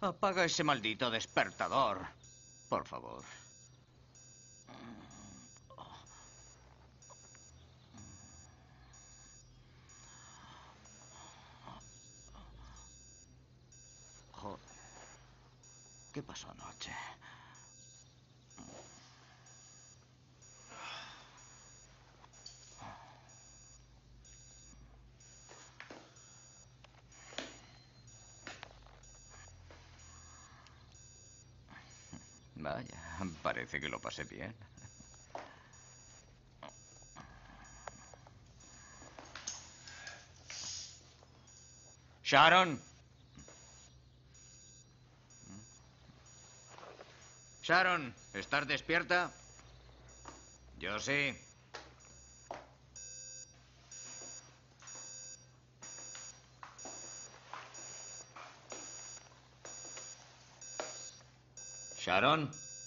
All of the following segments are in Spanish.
Apaga ese maldito despertador. Por favor. Joder. ¿Qué pasó anoche? Vaya, parece que lo pasé bien. Sharon. Sharon, ¿estás despierta? Yo sí. Sharon.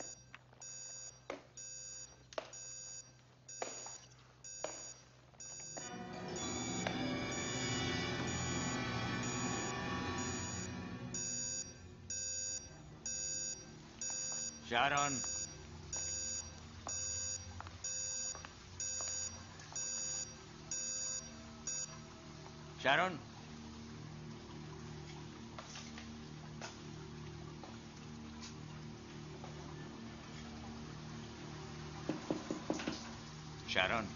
Sharon. Sharon. Sharon.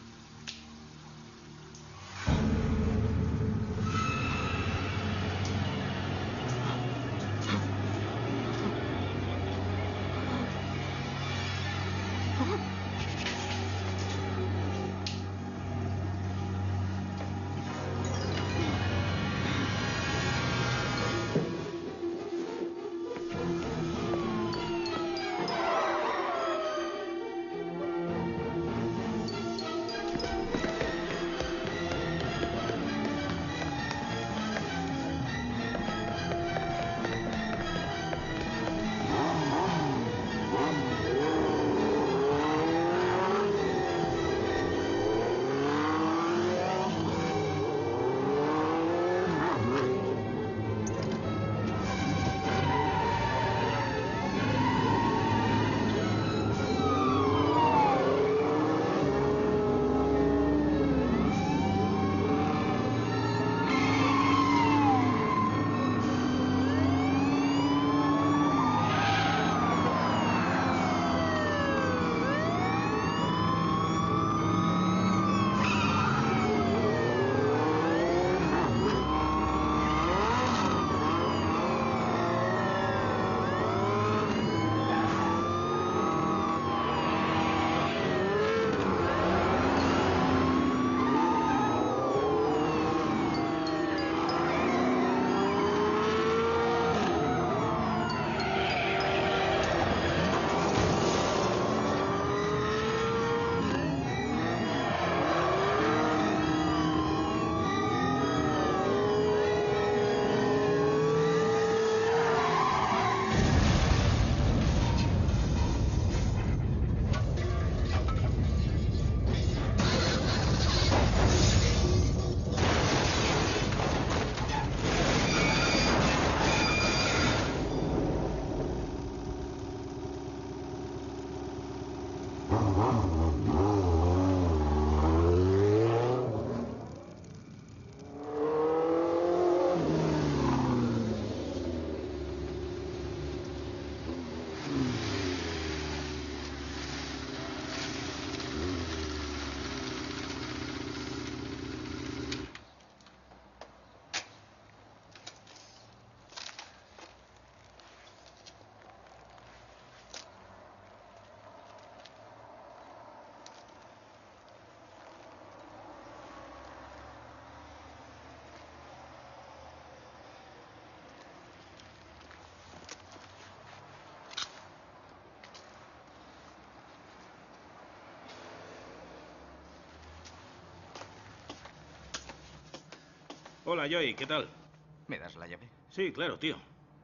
Hola, Joey, ¿qué tal? ¿Me das la llave? Sí, claro, tío.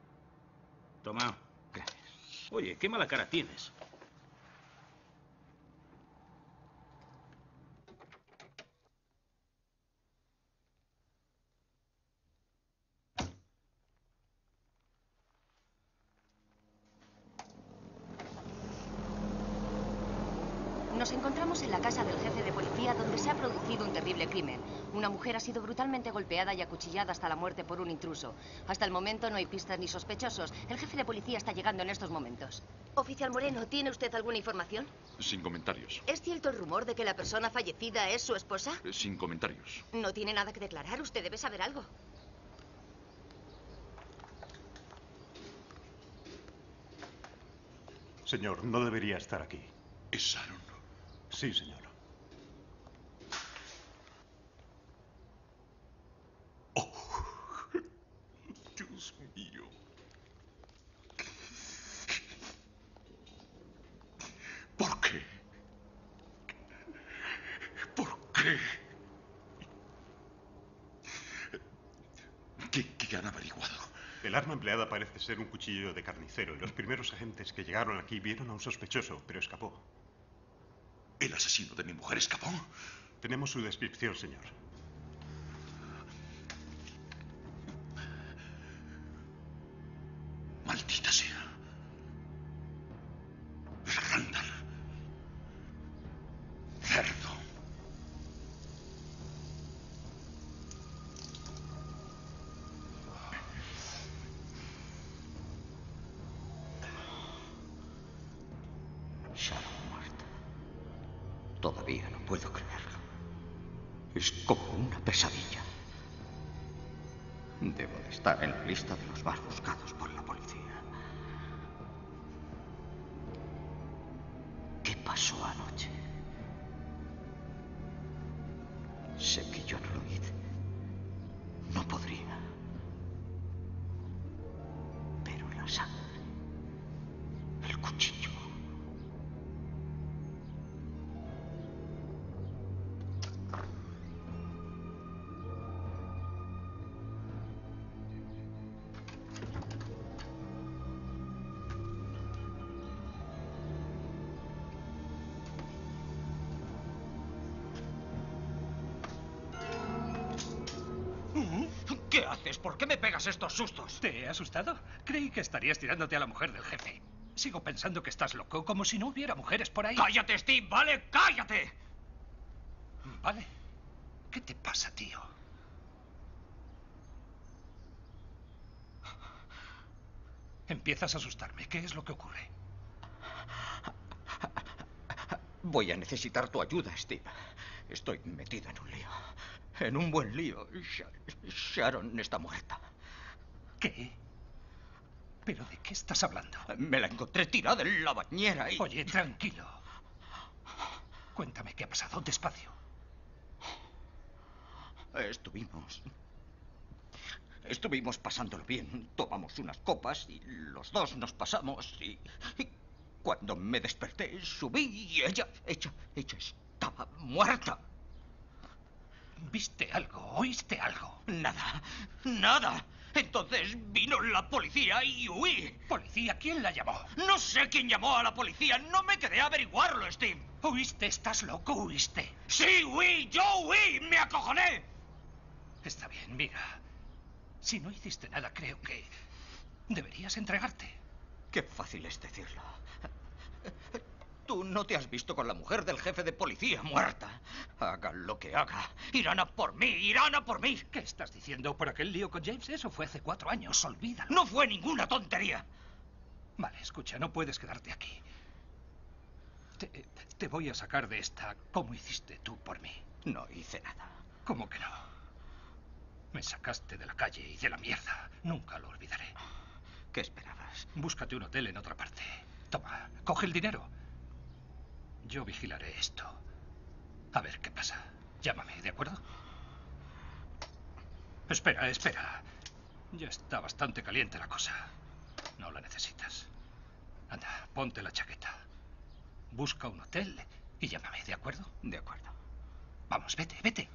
Toma. Gracias. Oye, qué mala cara tienes. Nos encontramos en la casa del jefe de policía donde se ha producido un terrible crimen. Una mujer ha sido brutalmente golpeada y acuchillada hasta la muerte por un intruso. Hasta el momento no hay pistas ni sospechosos. El jefe de policía está llegando en estos momentos. Oficial Moreno, ¿tiene usted alguna información? Sin comentarios. ¿Es cierto el rumor de que la persona fallecida es su esposa? Sin comentarios. No tiene nada que declarar. Usted debe saber algo. Señor, no debería estar aquí. ¿Es Sharon? Sí, señor. Oh, Dios mío. ¿Por qué? ¿Por qué? ¿Qué han averiguado? El arma empleada parece ser un cuchillo de carnicero y los primeros agentes que llegaron aquí vieron a un sospechoso, pero escapó. ¿El asesino de mi mujer escapó? Tenemos su descripción, señor. Maldita sea. Randall. Cerdo. Sharon muerta. Todavía no puedo creerlo. Es como una pesadilla. Debo de estar en la lista de los más buscados por la policía. ¿Qué pasó anoche? Sé que yo no lo hice. No podría. Pero la sangre, el cuchillo. ¿Qué haces? ¿Por qué me pegas estos sustos? ¿Te he asustado? Creí que estarías tirándote a la mujer del jefe. Sigo pensando que estás loco, como si no hubiera mujeres por ahí. ¡Cállate, Steve! ¿Vale? ¡Cállate! Vale. ¿Qué te pasa, tío? Empiezas a asustarme. ¿Qué es lo que ocurre? Voy a necesitar tu ayuda, Steve. Estoy metido en un lío. En un buen lío. Sharon está muerta. ¿Qué? ¿Pero de qué estás hablando? Me la encontré tirada en la bañera y... Oye, tranquilo. Cuéntame qué ha pasado. Despacio. Estuvimos pasándolo bien. Tomamos unas copas y los dos nos pasamos y cuando me desperté subí y ella estaba muerta. ¿Viste algo? ¿Oíste algo? Nada. Entonces vino la policía y huí. ¿Policía? ¿Quién la llamó? No sé quién llamó a la policía. No me quedé a averiguarlo, Steve. ¿Huiste? ¿Estás loco? ¿Huiste? Sí, huí. Yo huí. Me acojoné. Está bien, mira. Si no hiciste nada, creo que deberías entregarte. Qué fácil es decirlo. Tú no te has visto con la mujer del jefe de policía muerta. Haga lo que haga. Irán a por mí, irán a por mí. ¿Qué estás diciendo? ¿Por aquel lío con James? Eso fue hace 4 años, olvídalo. No fue ninguna tontería. Vale, escucha, no puedes quedarte aquí. Te voy a sacar de esta como hiciste tú por mí. No hice nada. ¿Cómo que no? Me sacaste de la calle y de la mierda. Nunca lo olvidaré. ¿Qué esperabas? Búscate un hotel en otra parte. Toma, coge el dinero. Yo vigilaré esto. A ver qué pasa. Llámame, ¿de acuerdo? Espera. Ya está bastante caliente la cosa. No la necesitas. Anda, ponte la chaqueta. Busca un hotel y llámame, ¿de acuerdo? De acuerdo. Vamos, vete.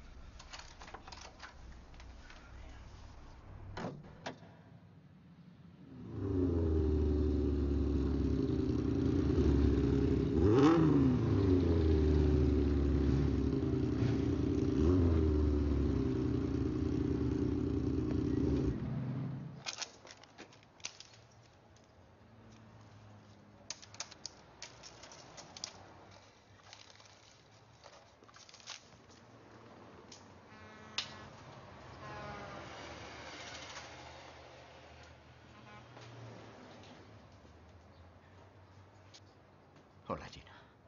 Hola, Gina.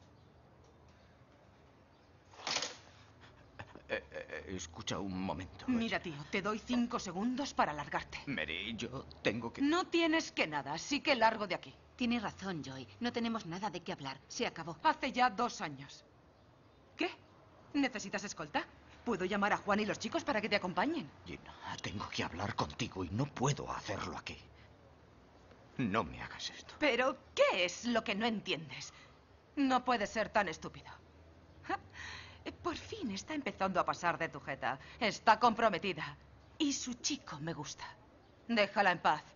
Escucha un momento. Mira, tío, te doy 5 segundos para largarte. Mary, yo tengo que... No tienes que nada, así que largo de aquí. Tienes razón, Joy. No tenemos nada de qué hablar. Se acabó. Hace ya 2 años. ¿Qué? ¿Necesitas escolta? Puedo llamar a Juan y los chicos para que te acompañen. Gina, tengo que hablar contigo y no puedo hacerlo aquí. No me hagas esto. Pero, ¿qué es lo que no entiendes? No puedes ser tan estúpido. Ja. Por fin está empezando a pasar de tu jeta. Está comprometida. Y su chico me gusta. Déjala en paz.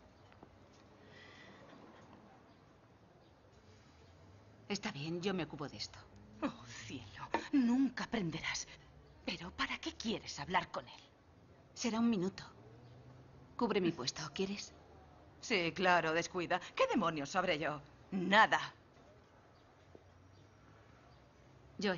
Está bien, yo me ocupo de esto. Oh, cielo. Nunca aprenderás. Pero, ¿para qué quieres hablar con él? Será un minuto. Cubre mi puesto, ¿quieres? Sí, claro, descuida. ¿Qué demonios sabré yo? Nada. Joy.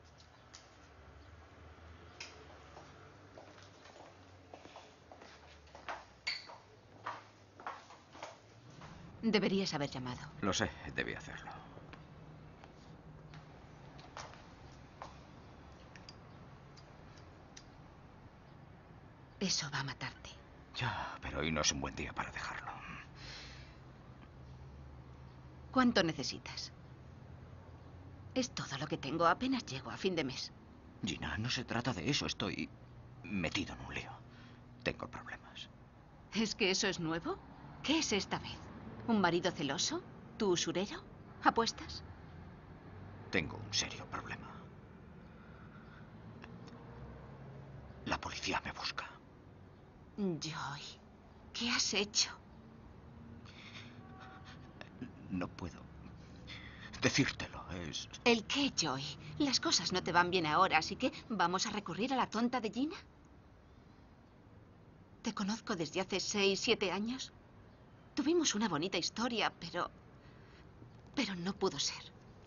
Deberías haber llamado. Lo sé, debí hacerlo. Eso va a matarte. Ya, pero hoy no es un buen día para dejarlo. ¿Cuánto necesitas? Es todo lo que tengo. Apenas llego a fin de mes. Gina, no se trata de eso. Estoy metido en un lío. Tengo problemas. ¿Es que eso es nuevo? ¿Qué es esta vez? ¿Un marido celoso? ¿Tu usurero? ¿Apuestas? Tengo un serio problema. La policía me busca. Joy, ¿qué has hecho? No puedo decírtelo. Es... ¿El qué, Joy? Las cosas no te van bien ahora, así que ¿vamos a recurrir a la tonta de Gina? Te conozco desde hace 6, 7 años. Tuvimos una bonita historia, pero no pudo ser.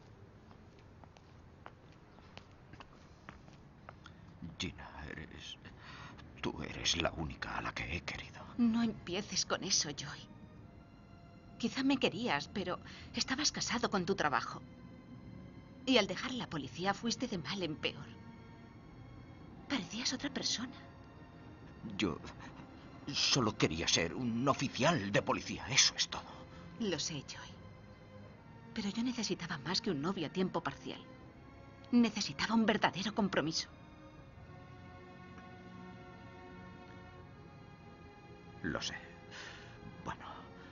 Gina, tú eres la única a la que he querido. No empieces con eso, Joy. Quizá me querías, pero estabas casado con tu trabajo. Y al dejar la policía fuiste de mal en peor. Parecías otra persona. Yo solo quería ser un oficial de policía, eso es todo. Lo sé, Joy. Pero yo necesitaba más que un novio a tiempo parcial. Necesitaba un verdadero compromiso. Lo sé. Bueno,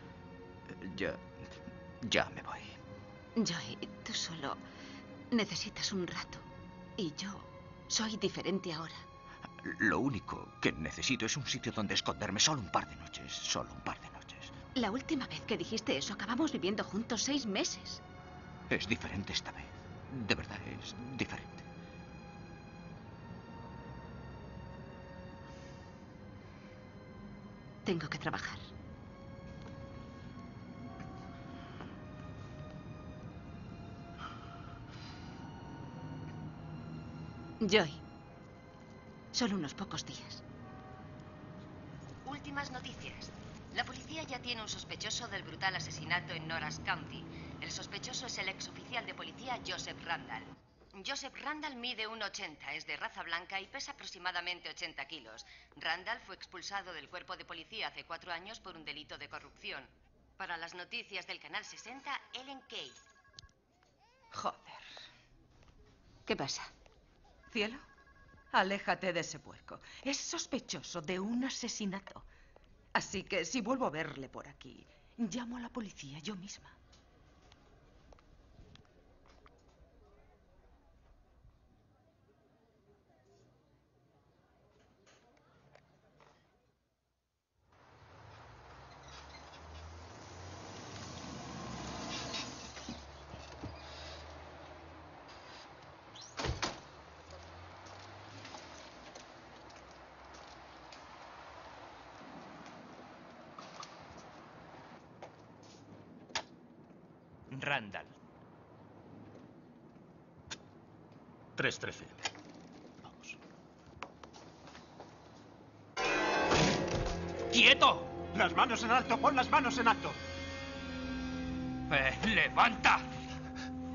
ya me voy. Joy, tú solo necesitas un rato. Y yo soy diferente ahora. Lo único que necesito es un sitio donde esconderme solo un par de noches. Solo un par de noches. La última vez que dijiste eso, acabamos viviendo juntos 6 meses. Es diferente esta vez. De verdad, es diferente. Tengo que trabajar. Joy, solo unos pocos días. Últimas noticias. La policía ya tiene un sospechoso del brutal asesinato en Norris County. El sospechoso es el exoficial de policía Joseph Randall. Joseph Randall mide 1,80, es de raza blanca y pesa aproximadamente 80 kilos. Randall fue expulsado del cuerpo de policía hace 4 años por un delito de corrupción. Para las noticias del Canal 60, Ellen Key. Joder. ¿Qué pasa? Cielo, aléjate de ese puerco. Es sospechoso de un asesinato. Así que si vuelvo a verle por aquí, llamo a la policía yo misma. Randall. 313. Vamos. ¡Quieto! Las manos en alto, pon las manos en alto. ¡Levanta!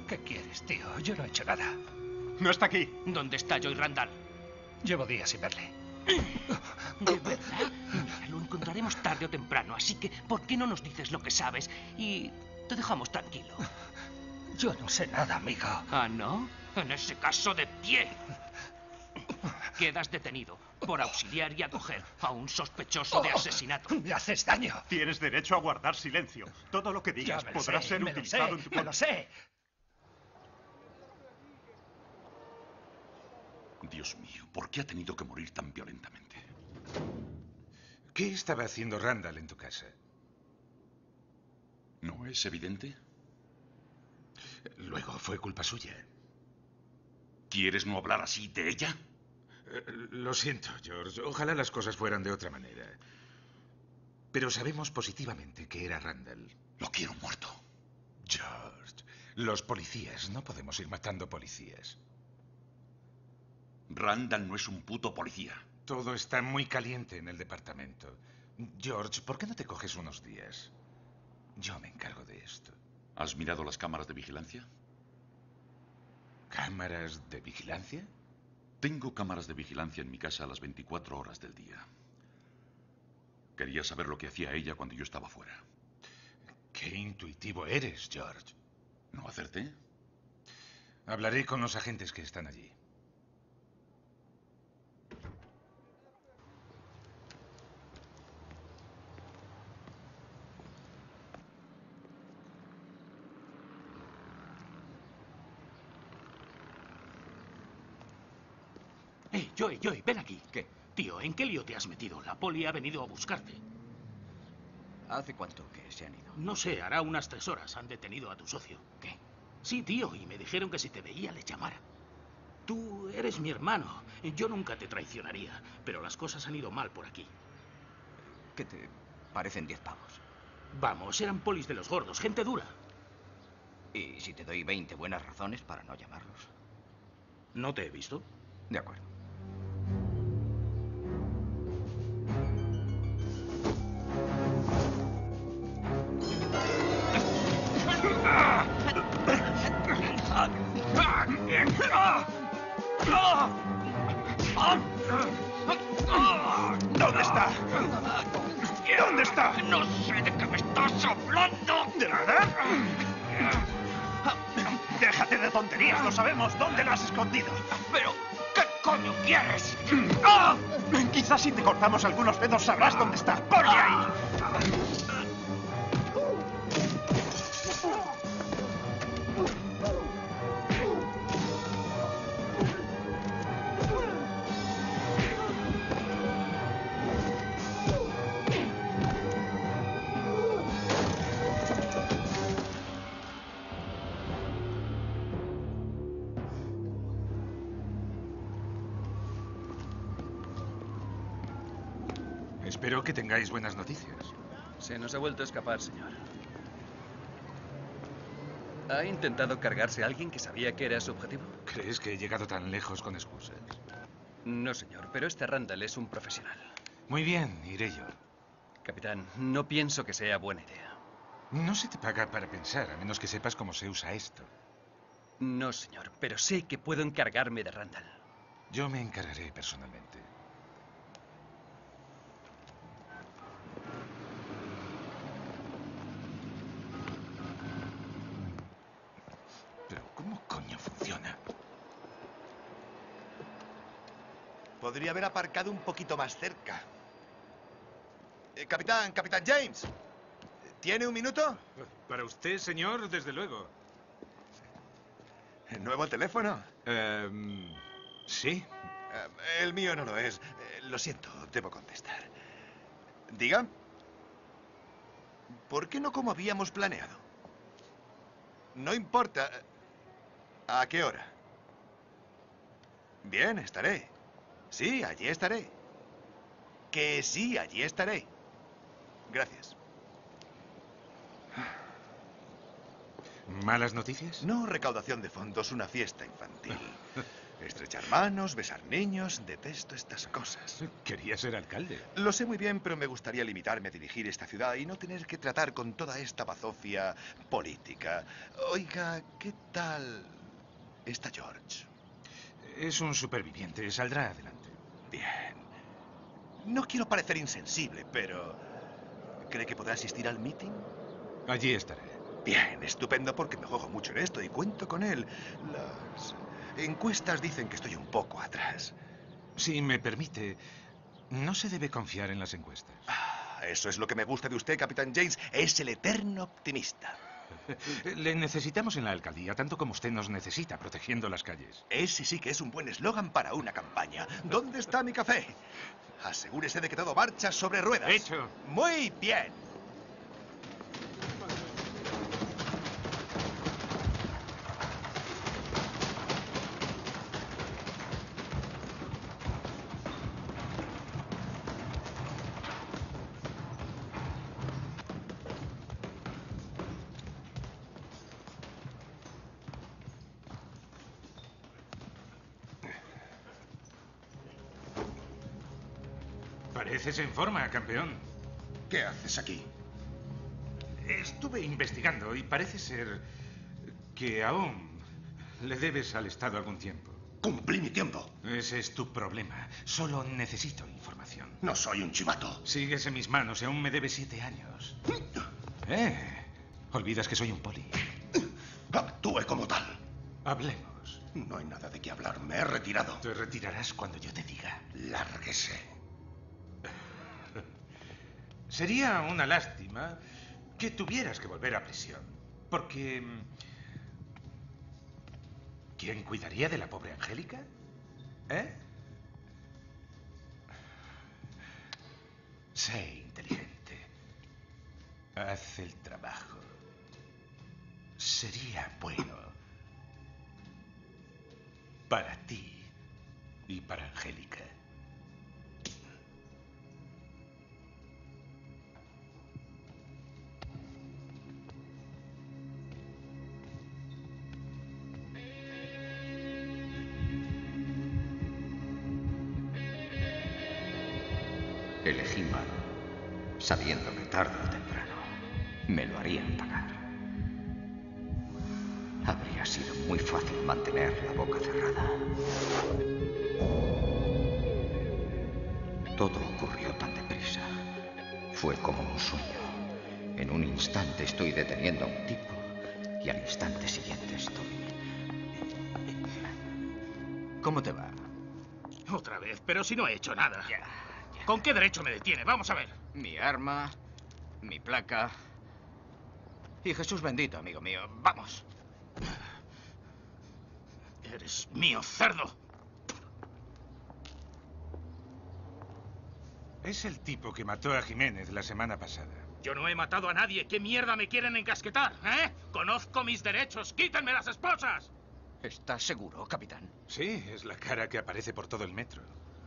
¿Qué quieres, tío? Yo no he hecho nada. No está aquí. ¿Dónde está Joy Randall? Llevo días sin verle. ¿De verdad? Mira, lo encontraremos tarde o temprano, así que ¿por qué no nos dices lo que sabes y te dejamos tranquilo? Yo no sé nada, amigo. ¿Ah, no? En ese caso, de pie. Quedas detenido por auxiliar y acoger a un sospechoso de asesinato. ¡Me haces daño! Tienes derecho a guardar silencio. Todo lo que digas podrá ser utilizado en tu ¡Me lo sé! Dios mío, ¿por qué ha tenido que morir tan violentamente? ¿Qué estaba haciendo Randall en tu casa? ¿No es evidente? Luego fue culpa suya. ¿Quieres no hablar así de ella? Lo siento, George. Ojalá las cosas fueran de otra manera. Pero sabemos positivamente que era Randall. Lo quiero muerto. George, los policías. No podemos ir matando policías. Randall no es un puto policía. Todo está muy caliente en el departamento. George, ¿por qué no te coges unos días? Yo me encargo de esto. ¿Has mirado las cámaras de vigilancia? ¿Cámaras de vigilancia? Tengo cámaras de vigilancia en mi casa a las 24 horas del día. Quería saber lo que hacía ella cuando yo estaba fuera. Qué intuitivo eres, George. ¿No acerté? Hablaré con los agentes que están allí. Joy, ven aquí. ¿Qué? Tío, ¿en qué lío te has metido? La poli ha venido a buscarte. ¿Hace cuánto que se han ido? No sé, hará unas 3 horas. Han detenido a tu socio. ¿Qué? Sí, tío, y me dijeron que si te veía les llamara. Tú eres mi hermano. Yo nunca te traicionaría, pero las cosas han ido mal por aquí. ¿Qué te parecen 10 pavos? Vamos, eran polis de los gordos, gente dura. ¿Y si te doy 20 buenas razones para no llamarlos? ¿No te he visto? De acuerdo. ¿Dónde está? ¿Dónde está? No sé de qué me estás hablando. ¿De verdad? Déjate de tonterías, lo sabemos. ¿Dónde lo has escondido? Pero, ¿qué coño quieres? Quizás si te cortamos algunos dedos sabrás dónde está. ¡Ponle ahí! Espero que tengáis buenas noticias. Se nos ha vuelto a escapar, señor. ¿Ha intentado cargarse a alguien que sabía que era su objetivo? ¿Crees que he llegado tan lejos con excusas? No, señor, pero este Randall es un profesional. Muy bien, iré yo. Capitán, no pienso que sea buena idea. No se te paga para pensar, a menos que sepas cómo se usa esto. No, señor, pero sé que puedo encargarme de Randall. Yo me encargaré personalmente. Pero, ¿cómo coño funciona? Podría haber aparcado un poquito más cerca. Capitán James. ¿Tiene un minuto? Para usted, señor, desde luego. ¿Nuevo teléfono? Sí. El mío no lo es. Lo siento, debo contestar. Diga. ¿Por qué no como habíamos planeado? No importa. ¿A qué hora? Bien, estaré. Sí, allí estaré. Que sí, allí estaré. Gracias. ¿Malas noticias? No recaudación de fondos, una fiesta infantil. Estrechar manos, besar niños, detesto estas cosas. Quería ser alcalde. Lo sé muy bien, pero me gustaría limitarme a dirigir esta ciudad y no tener que tratar con toda esta bazofia política. Oiga, ¿qué tal está George? Es un superviviente, saldrá adelante. Bien. No quiero parecer insensible, pero ¿cree que podrá asistir al meeting? Allí estaré. Bien, estupendo, porque me juego mucho en esto y cuento con él. Las encuestas dicen que estoy un poco atrás. Si me permite, no se debe confiar en las encuestas. Eso es lo que me gusta de usted, Capitán James. Es el eterno optimista. Le necesitamos en la alcaldía, tanto como usted nos necesita, protegiendo las calles. Ese sí que es un buen eslogan para una campaña. ¿Dónde está mi café? Asegúrese de que todo marcha sobre ruedas. Hecho. Muy bien. Pareces en forma, campeón. ¿Qué haces aquí? Estuve investigando y parece ser que aún le debes al Estado algún tiempo. Cumplí mi tiempo. Ese es tu problema. Solo necesito información. No soy un chivato. Sigues en mis manos y aún me debes 7 años. Olvidas que soy un poli. Actúe como tal. Hablemos. No hay nada de qué hablar. Me he retirado. Te retirarás cuando yo te diga. Lárguese. Sería una lástima que tuvieras que volver a prisión. Porque... ¿quién cuidaría de la pobre Angélica? Sé inteligente. Haz el trabajo. Sería bueno para ti y para Angélica. Elegí mal, sabiendo que tarde o temprano me lo harían pagar. Habría sido muy fácil mantener la boca cerrada. Todo ocurrió tan deprisa. Fue como un sueño. En un instante estoy deteniendo a un tipo y al instante siguiente estoy... ¿Cómo te va? Otra vez, pero si no he hecho nada. ¿Con qué derecho me detiene? Vamos a ver. Mi arma, mi placa... y Jesús bendito, amigo mío. Vamos. Eres mío, cerdo. Es el tipo que mató a Jiménez la semana pasada. Yo no he matado a nadie. ¿Qué mierda me quieren encasquetar, Conozco mis derechos. ¡Quítenme las esposas! ¿Estás seguro, capitán? Sí, es la cara que aparece por todo el metro.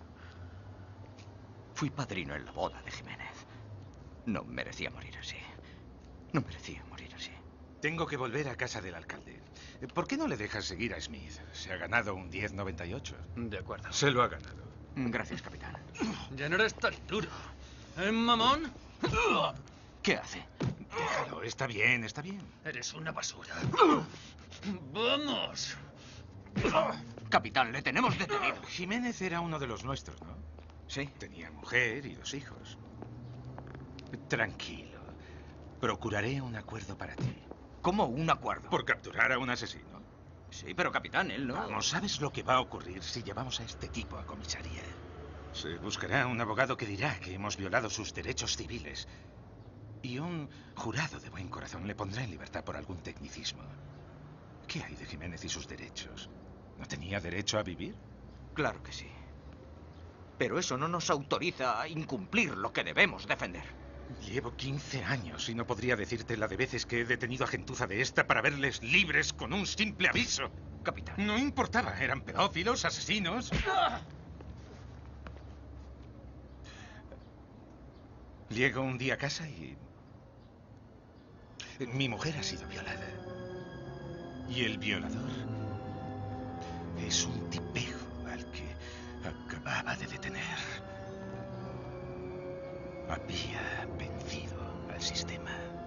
Fui padrino en la boda de Jiménez. No merecía morir así. No merecía morir así. Tengo que volver a casa del alcalde. ¿Por qué no le dejas seguir a Smith? Se ha ganado un 10.98. De acuerdo. Se lo ha ganado. Gracias, capitán. Ya no eres tan duro. mamón? ¿Qué hace? Déjalo, está bien, está bien. Eres una basura. ¡Vamos! Capitán, le tenemos detenido. Jiménez era uno de los nuestros, ¿no? Sí. Tenía mujer y 2 hijos. Tranquilo. Procuraré un acuerdo para ti. ¿Cómo un acuerdo? Por capturar a un asesino. Sí, pero capitán, él no... Vamos, ¿sabes lo que va a ocurrir si llevamos a este tipo a comisaría? Se buscará un abogado que dirá que hemos violado sus derechos civiles. Y un jurado de buen corazón le pondrá en libertad por algún tecnicismo. ¿Qué hay de Jiménez y sus derechos? ¿No tenía derecho a vivir? Claro que sí. Pero eso no nos autoriza a incumplir lo que debemos defender. Llevo 15 años y no podría decirte la de veces que he detenido a gentuza de esta para verles libres con un simple aviso. Capitán. No importaba, eran pedófilos, asesinos. Llego un día a casa y... mi mujer ha sido violada. Y el violador es un tipejo al que acababa de detener. Había vencido al sistema.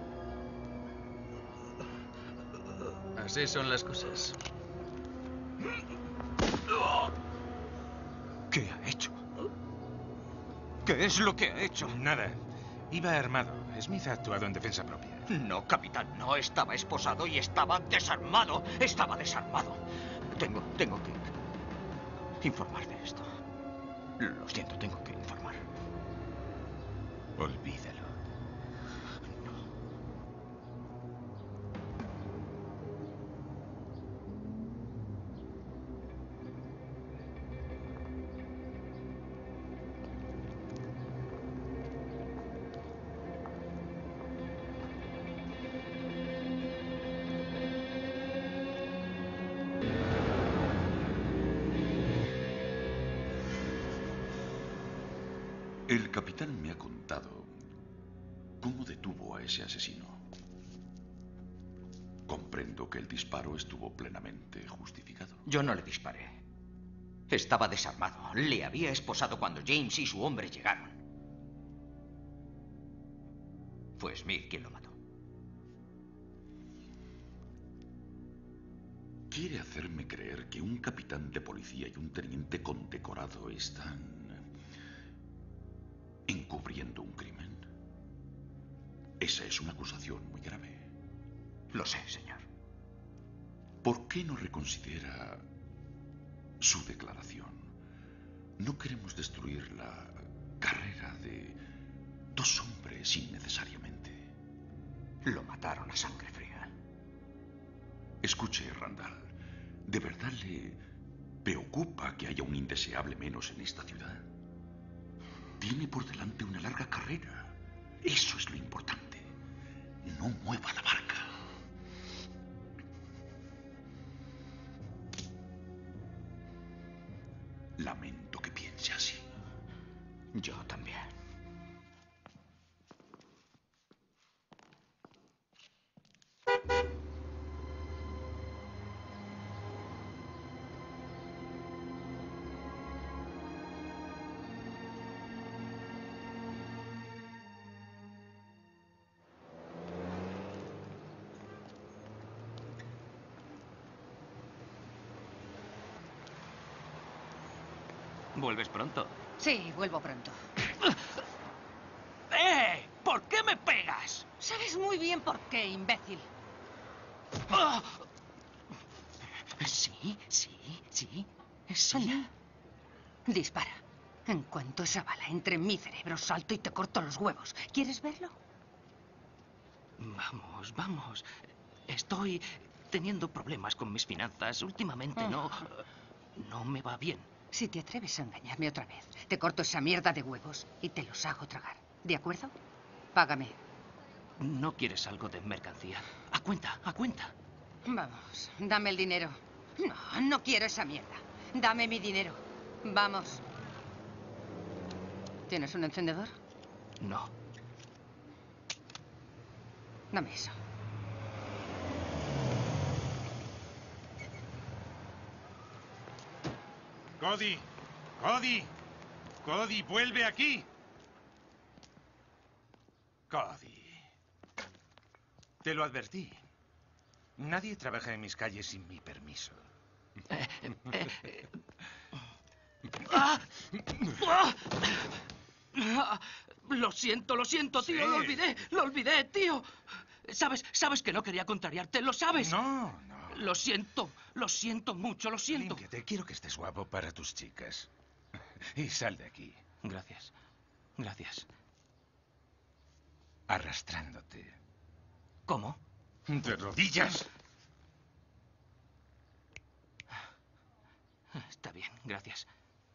Así son las cosas. ¿Qué ha hecho? ¿Qué es lo que ha hecho? Nada. Iba armado. Smith ha actuado en defensa propia. No, capitán, no. Estaba esposado y estaba desarmado. Estaba desarmado. Tengo que informar de esto. Lo siento, tengo que informar. Olvídalo. El capitán me ha contado cómo detuvo a ese asesino. Comprendo que el disparo estuvo plenamente justificado. Yo no le disparé. Estaba desarmado. Le había esposado cuando James y su hombre llegaron. Fue Smith quien lo mató. ¿Quiere hacerme creer que un capitán de policía y un teniente condecorado están encubriendo un crimen? Esa es una acusación muy grave. Lo sé, señor. ¿Por qué no reconsidera su declaración? No queremos destruir la carrera de dos hombres innecesariamente. Lo mataron a sangre fría. Escuche, Randall. ¿De verdad le preocupa que haya un indeseable menos en esta ciudad? Tiene por delante una larga carrera. Eso es lo importante. No mueva la barca. Lamento que piense así. Yo también. ¿Vuelves pronto? Sí, vuelvo pronto. ¿Por qué me pegas? Sabes muy bien por qué, imbécil. Sí. Anda. Dispara. En cuanto esa bala entre en mi cerebro, salto y te corto los huevos. ¿Quieres verlo? Vamos. Estoy teniendo problemas con mis finanzas. Últimamente no me va bien. Si te atreves a engañarme otra vez, te corto esa mierda de huevos y te los hago tragar. ¿De acuerdo? Págame. ¿No quieres algo de mercancía? A cuenta. Vamos, dame el dinero. No quiero esa mierda. Dame mi dinero. Vamos. ¿Tienes un encendedor? No. Dame eso. Cody, vuelve aquí. Cody. Te lo advertí. Nadie trabaja en mis calles sin mi permiso. Lo siento, tío. Sí. Lo olvidé, tío. ¿Sabes que no quería contrariarte? ¿Lo sabes? No. Lo siento mucho, lo siento. Límpiate, quiero que estés guapo para tus chicas. Y sal de aquí. Gracias. Arrastrándote. ¿Cómo? De rodillas. Está bien, gracias.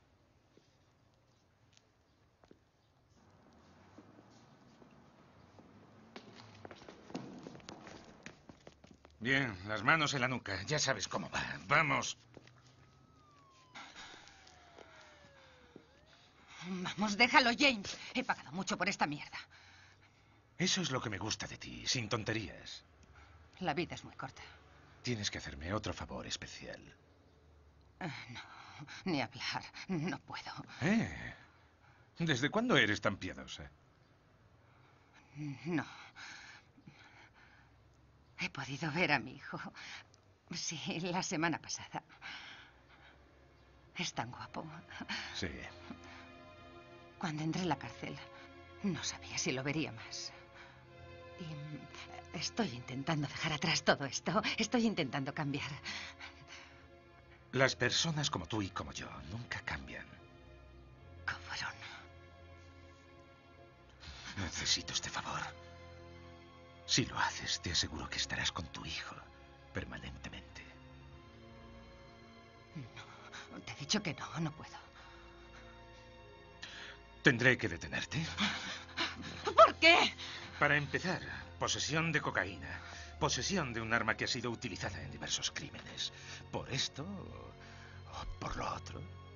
Bien, las manos en la nuca. Ya sabes cómo va. Vamos. Vamos, déjalo, James. He pagado mucho por esta mierda. Eso es lo que me gusta de ti, sin tonterías. La vida es muy corta. Tienes que hacerme otro favor especial. No, ni hablar. No puedo. ¿Desde cuándo eres tan piadosa? No. He podido ver a mi hijo. Sí, la semana pasada. Es tan guapo. Sí. Cuando entré en la cárcel, no sabía si lo vería más. Y estoy intentando dejar atrás todo esto. Estoy intentando cambiar. Las personas como tú y como yo nunca cambian. Cabrón. Necesito este favor. Si lo haces, te aseguro que estarás con tu hijo permanentemente. No, te he dicho que no, no puedo. Tendré que detenerte. ¿Por qué? Para empezar, posesión de cocaína. Posesión de un arma que ha sido utilizada en diversos crímenes. ¿Por esto o por lo otro?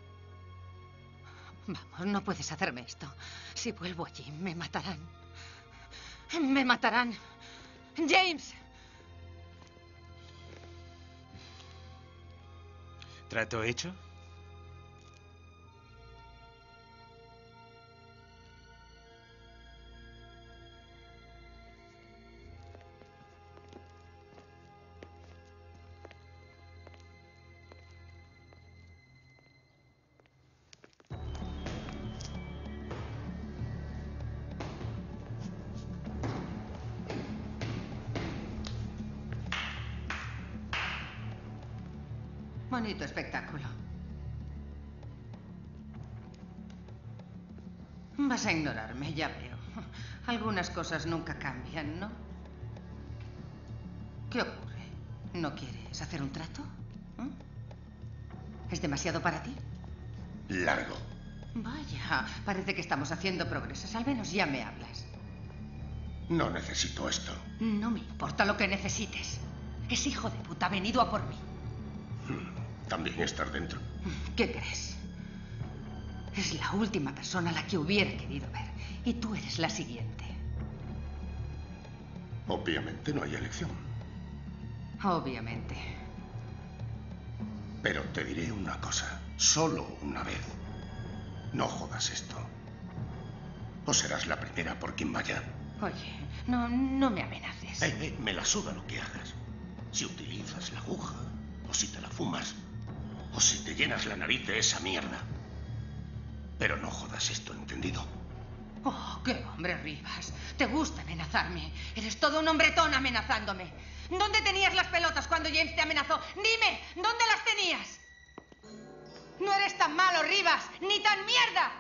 Vamos, no puedes hacerme esto. Si vuelvo allí, me matarán. Me matarán. James. ¿Trato hecho? Bonito espectáculo. Vas a ignorarme, ya veo. Algunas cosas nunca cambian, ¿no? ¿Qué ocurre? ¿No quieres hacer un trato? ¿Es demasiado para ti? Largo. Vaya, parece que estamos haciendo progresos. Al menos ya me hablas. No necesito esto. No me importa lo que necesites. Ese hijo de puta ha venido a por mí. También estar dentro. ¿Qué crees? Es la última persona a la que hubiera querido ver. Y tú eres la siguiente. Obviamente no hay elección. Obviamente. Pero te diré una cosa. Solo una vez. No jodas esto. O serás la primera por quien vaya. Oye, no me amenaces. Me la suda lo que hagas. Si utilizas la aguja, o si te la fumas, o si te llenas la nariz de esa mierda. Pero no jodas esto, ¿entendido? Oh, qué hombre, Rivas. Te gusta amenazarme. Eres todo un hombretón amenazándome. ¿Dónde tenías las pelotas cuando James te amenazó? Dime, ¿dónde las tenías? No eres tan malo, Rivas, ni tan mierda.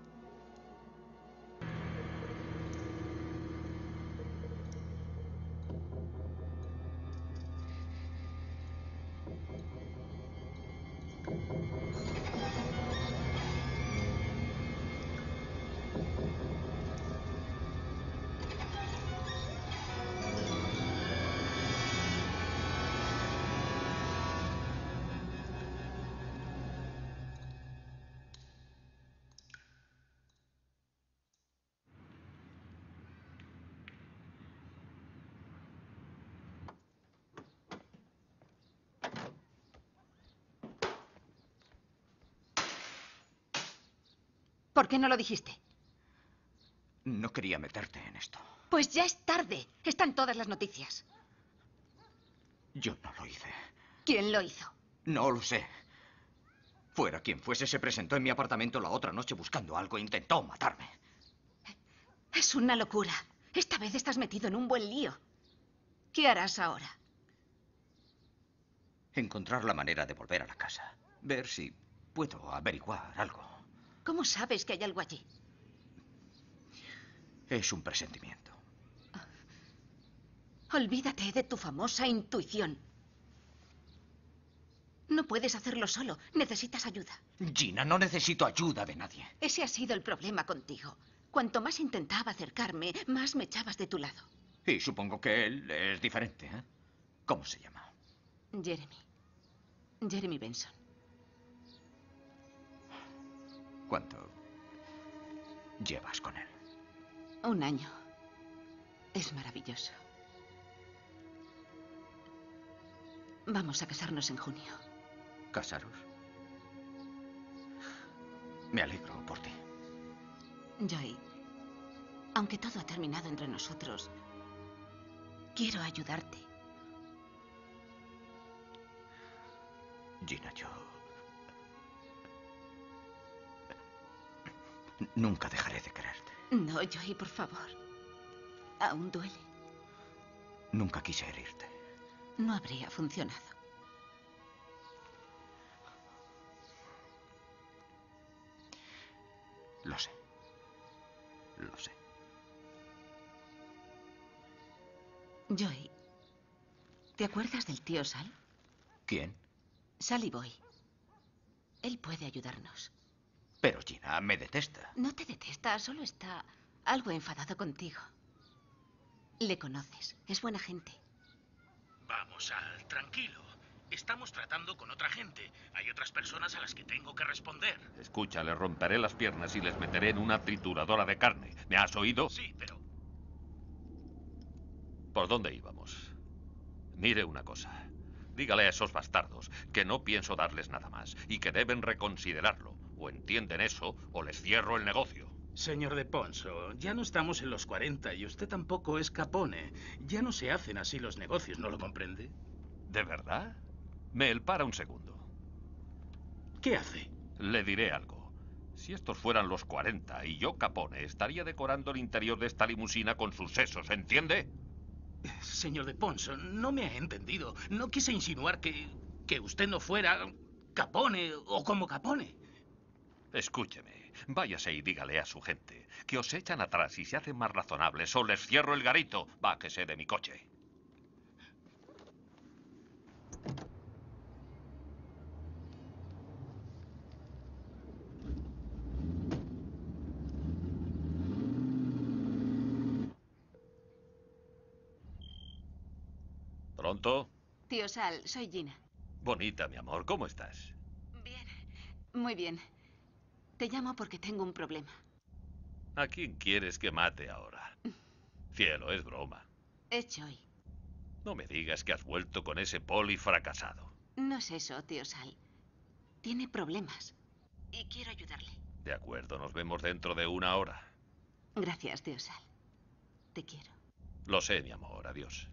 ¿Por qué no lo dijiste? No quería meterte en esto. Pues ya es tarde. Están todas las noticias. Yo no lo hice. ¿Quién lo hizo? No lo sé. Fuera quien fuese, se presentó en mi apartamento la otra noche buscando algo e intentó matarme. Es una locura. Esta vez estás metido en un buen lío. ¿Qué harás ahora? Encontrar la manera de volver a la casa. Ver si puedo averiguar algo. ¿Cómo sabes que hay algo allí? Es un presentimiento. Olvídate de tu famosa intuición. No puedes hacerlo solo. Necesitas ayuda. Gina, no necesito ayuda de nadie. Ese ha sido el problema contigo. Cuanto más intentaba acercarme, más me echabas de tu lado. Y supongo que él es diferente, ¿eh? ¿Cómo se llama? Jeremy. Jeremy Benson. ¿Cuánto llevas con él? 1 año. Es maravilloso. Vamos a casarnos en junio. ¿Casaros? Me alegro por ti. Joy, aunque todo ha terminado entre nosotros, quiero ayudarte. Gina, yo... nunca dejaré de quererte. No, Joy, por favor. Aún duele. Nunca quise herirte. No habría funcionado. Lo sé. Lo sé. Joy, ¿te acuerdas del tío Sal? ¿Quién? Sally Boy. Él puede ayudarnos. Pero Gina me detesta. No te detesta, solo está algo enfadado contigo. Le conoces, es buena gente. Vamos, Al, tranquilo. Estamos tratando con otra gente. Hay otras personas a las que tengo que responder. Escucha, les romperé las piernas y les meteré en una trituradora de carne. ¿Me has oído? Sí, pero... ¿Por dónde íbamos? Mire una cosa. Dígale a esos bastardos que no pienso darles nada más y que deben reconsiderarlo. O entienden eso o les cierro el negocio. Señor de Ponso, ya no estamos en los 40 y usted tampoco es Capone. Ya no se hacen así los negocios, ¿no lo comprende? ¿De verdad? Mel, para un segundo. ¿Qué hace? Le diré algo. Si estos fueran los 40 y yo Capone, estaría decorando el interior de esta limusina con sus sesos, ¿entiende? Señor de Ponso, no me ha entendido. No quise insinuar que usted no fuera Capone o como Capone. Escúcheme, váyase y dígale a su gente que os echan atrás y se hacen más razonables o les cierro el garito. Bájese de mi coche. ¿Pronto? Tío Sal, soy Gina. Bonita, mi amor, ¿cómo estás? Bien, muy bien. Te llamo porque tengo un problema. ¿A quién quieres que mate ahora? Cielo, es broma. Es Joy. No me digas que has vuelto con ese poli fracasado. No es eso, tío Sal. Tiene problemas. Y quiero ayudarle. De acuerdo, nos vemos dentro de 1 hora. Gracias, tío Sal. Te quiero. Lo sé, mi amor, adiós.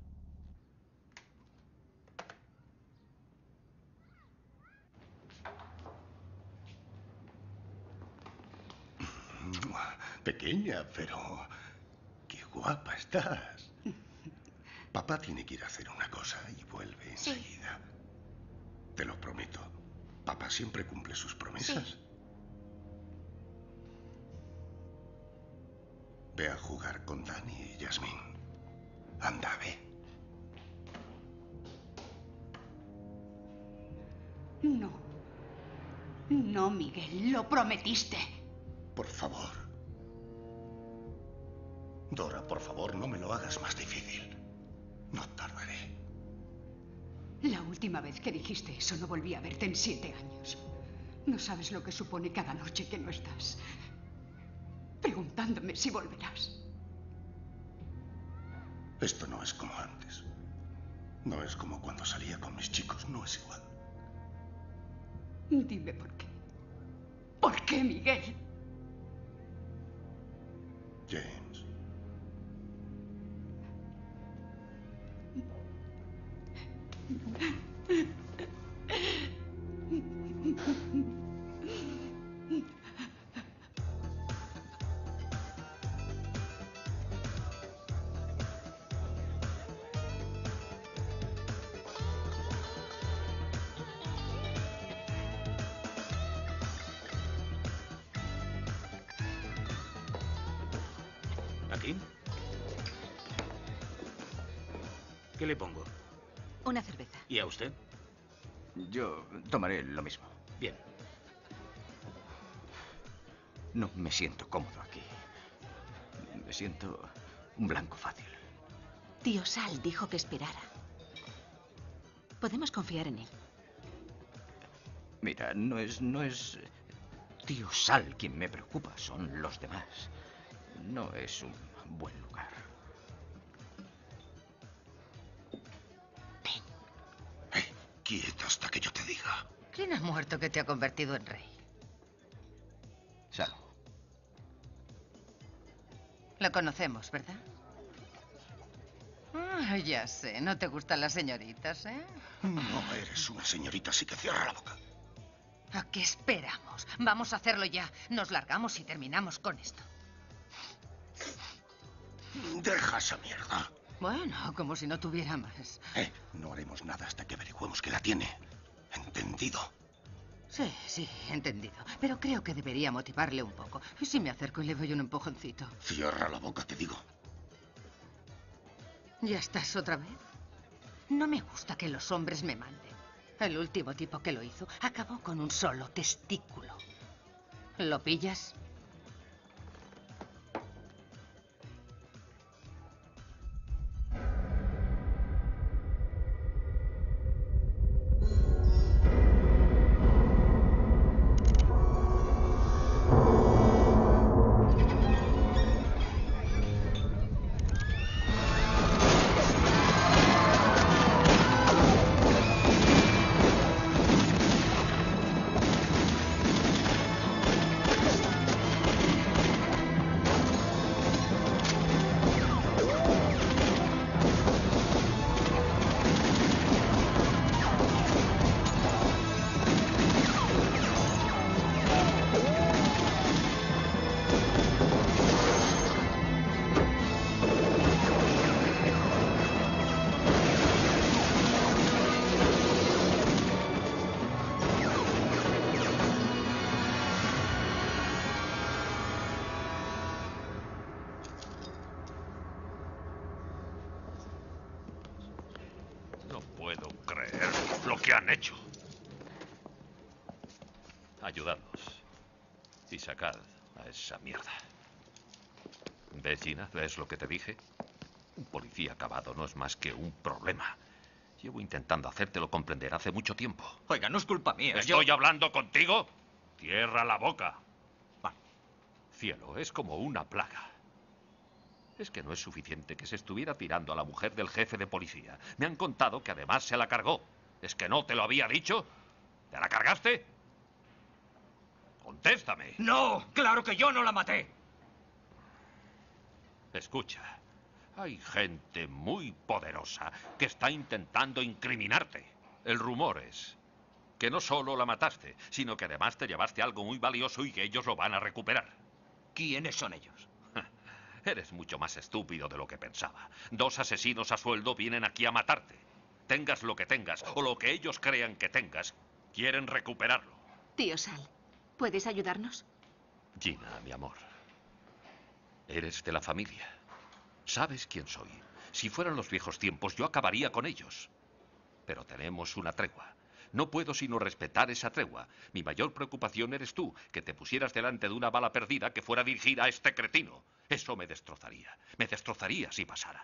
Pequeña, pero qué guapa estás. Papá tiene que ir a hacer una cosa y vuelve enseguida. Te lo prometo. Papá siempre cumple sus promesas. Sí. Ve a jugar con Dani y Yasmín. Anda, ve. No. No, Miguel, lo prometiste. Por favor. Dora, por favor, no me lo hagas más difícil. No tardaré. La última vez que dijiste eso no volví a verte en 7 años. No sabes lo que supone cada noche que no estás. Preguntándome si volverás. Esto no es como antes. No es como cuando salía con mis chicos. No es igual. Dime por qué. ¿Por qué, Miguel? James. ¿Aquí? ¿Qué le pongo? Una cerveza. ¿Y a usted? Yo tomaré lo mismo. Bien. No me siento cómodo aquí. Me siento un blanco fácil. Tío Sal dijo que esperara. Podemos confiar en él. Mira, no es tío Sal quien me preocupa, son los demás. No es un buen lugar. Quieta hasta que yo te diga. ¿Quién ha muerto que te ha convertido en rey? Salud. Lo conocemos, ¿verdad? Ah, ya sé, no te gustan las señoritas, ¿eh? No eres una señorita, así que cierra la boca. ¿A qué esperamos? Vamos a hacerlo ya. Nos largamos y terminamos con esto. Deja esa mierda. Bueno, como si no tuviera más. No haremos nada hasta que averigüemos que la tiene. ¿Entendido? Sí, sí, entendido. Pero creo que debería motivarle un poco. ¿Y si me acerco y le doy un empujoncito? Cierra la boca, te digo. ¿Ya estás otra vez? No me gusta que los hombres me manden. El último tipo que lo hizo acabó con un solo testículo. ¿Lo pillas? No puedo creer lo que han hecho. Ayudadnos y sacad a esa mierda. ¿Ves, Gina? ¿Ves lo que te dije? Un policía acabado no es más que un problema. Llevo intentando hacértelo comprender hace mucho tiempo. Oiga, no es culpa mía. ¿Estoy hablando contigo? Cierra la boca. Cielo, es como una plaga. Es que no es suficiente que se estuviera tirando a la mujer del jefe de policía. Me han contado que además se la cargó. ¿Es que no te lo había dicho? ¿Te la cargaste? Contéstame. No, claro que yo no la maté. Escucha, hay gente muy poderosa que está intentando incriminarte. El rumor es que no solo la mataste, sino que además te llevaste algo muy valioso y que ellos lo van a recuperar. ¿Quiénes son ellos? Eres mucho más estúpido de lo que pensaba. 2 asesinos a sueldo vienen aquí a matarte. Tengas lo que tengas o lo que ellos crean que tengas, quieren recuperarlo. Tío Sal, ¿puedes ayudarnos? Gina, mi amor, eres de la familia. Sabes quién soy. Si fueran los viejos tiempos, yo acabaría con ellos. Pero tenemos una tregua. No puedo sino respetar esa tregua. Mi mayor preocupación eres tú, que te pusieras delante de una bala perdida que fuera dirigida a este cretino. Eso me destrozaría. Me destrozaría si pasara.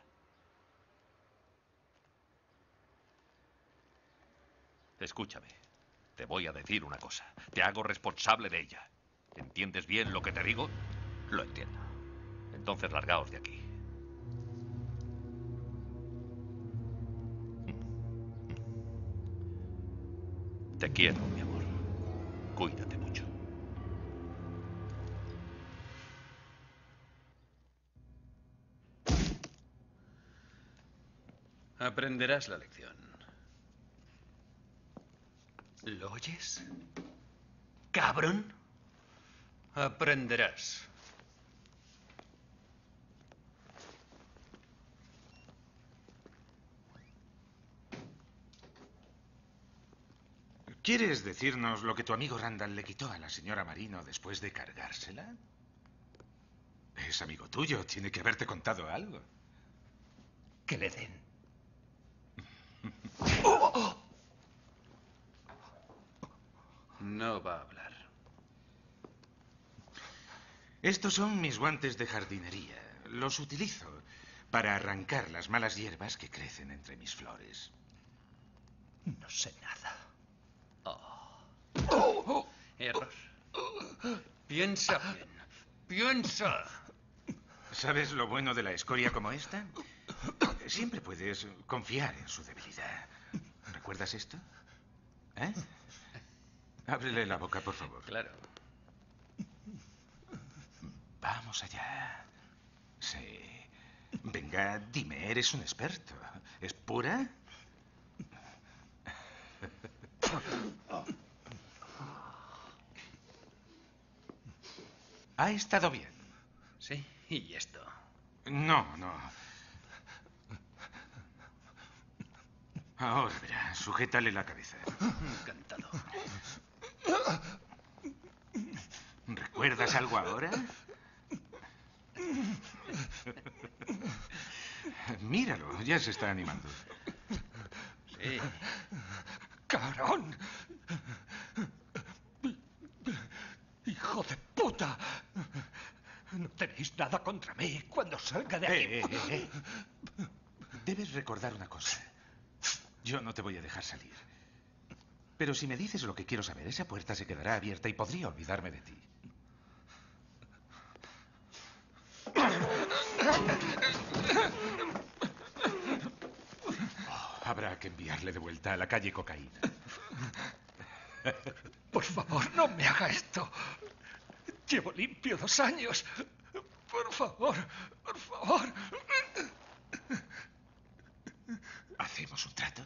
Escúchame. Te voy a decir una cosa. Te hago responsable de ella. ¿Entiendes bien lo que te digo? Lo entiendo. Entonces largaos de aquí. Te quiero, mi amor. Cuídate mucho. Aprenderás la lección. ¿Lo oyes? ¿Cabrón? Aprenderás. ¿Quieres decirnos lo que tu amigo Randall le quitó a la señora Marino después de cargársela? Es amigo tuyo, tiene que haberte contado algo. Que le den. No va a hablar. Estos son mis guantes de jardinería. Los utilizo para arrancar las malas hierbas que crecen entre mis flores. No sé nada. Error. Piensa bien. Piensa. ¿Sabes lo bueno de la escoria como esta? Siempre puedes confiar en su debilidad. ¿Recuerdas esto? ¿Eh? Ábrele la boca, por favor. Claro. Vamos allá. Sí. Venga, dime, eres un experto. ¿Es pura? ¿Ha estado bien? Sí, ¿y esto? No. Ahora verá, sujétale la cabeza. Encantado. ¿Recuerdas algo ahora? Míralo, ya se está animando. Sí. ¡Cabrón! ¡Hijo de puta! No tenéis nada contra mí cuando salga de aquí. Debes recordar una cosa. Yo no te voy a dejar salir. Pero si me dices lo que quiero saber, esa puerta se quedará abierta y podría olvidarme de ti. Habrá que enviarle de vuelta a la calle Cocaína. Por favor, no me haga esto. Llevo limpio 2 años. Por favor, por favor. ¿Hacemos un trato?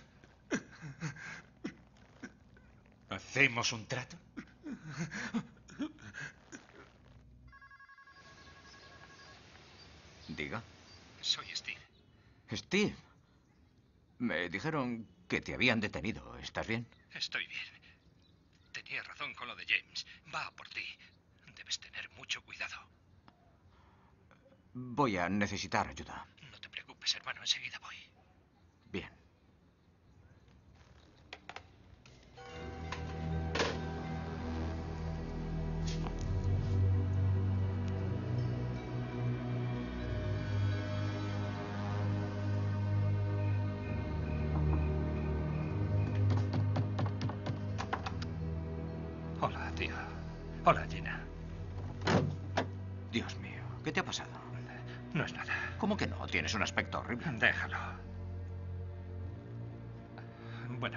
¿Hacemos un trato? Diga. Soy Steve. Steve. Me dijeron que te habían detenido. ¿Estás bien? Estoy bien. Tenía razón con lo de James. Va a por ti. Debes tener mucho cuidado. Voy a necesitar ayuda. No te preocupes, hermano. Enseguida voy. Bien. Hola, tío. Hola, Gina. Dios mío, ¿qué te ha pasado? No es nada. ¿Cómo que no? Tienes un aspecto horrible. Déjalo. Bueno.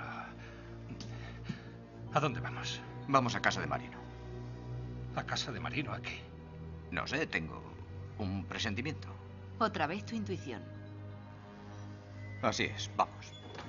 ¿A dónde vamos? Vamos a casa de Marino. ¿A casa de Marino? ¿A qué? No sé, tengo un presentimiento. Otra vez tu intuición. Así es, vamos.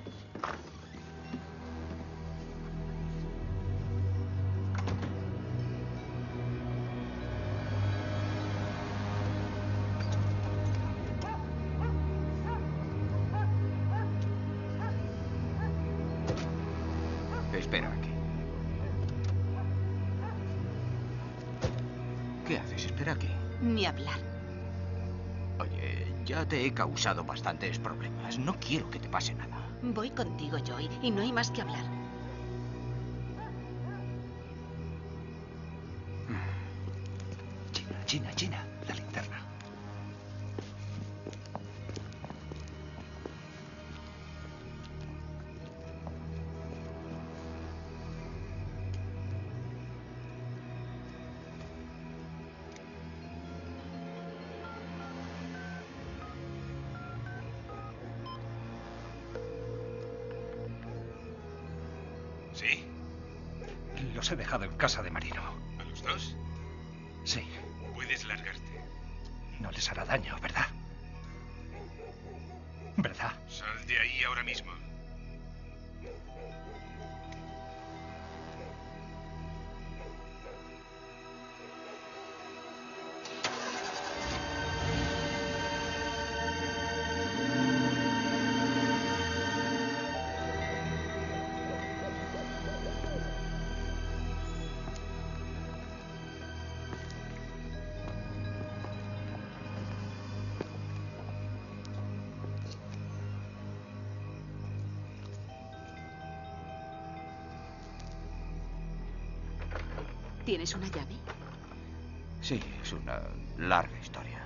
Espera aquí. ¿Qué haces? Espera aquí. Ni hablar. Oye, ya te he causado bastantes problemas. No quiero que te pase nada. Voy contigo, Joy, y no hay más que hablar. Gina, la linterna. ¿Sí? Los he dejado en casa de Marino. ¿A los dos? Sí. Puedes largarte. No les hará daño, ¿verdad? ¿Verdad? Sal de ahí ahora mismo. ¿Tienes una llave? Sí, es una larga historia.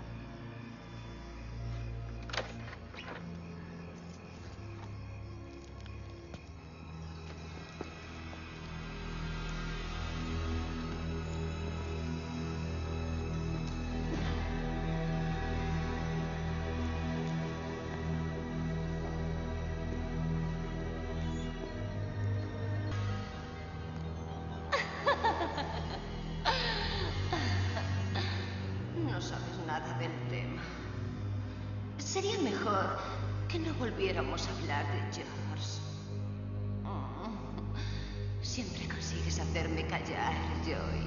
No sabes nada del tema. Sería mejor que no volviéramos a hablar de George. Oh, siempre consigues hacerme callar, Joy.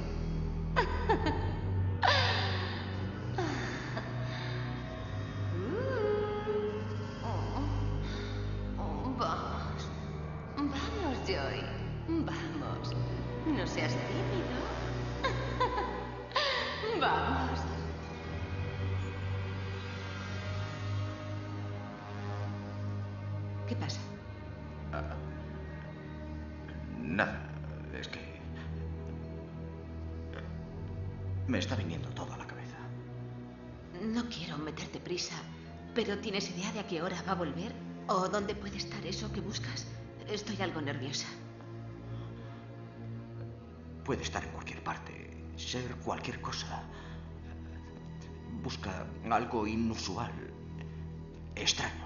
Vamos. Vamos, Joy. Vamos. No seas tímido. Vamos. ¿Qué pasa? Nada, es que... me está viniendo todo a la cabeza. No quiero meterte prisa, pero ¿tienes idea de a qué hora va a volver? ¿O dónde puede estar eso que buscas? Estoy algo nerviosa. Puede estar en cualquier parte, ser cualquier cosa. Busca algo inusual, extraño.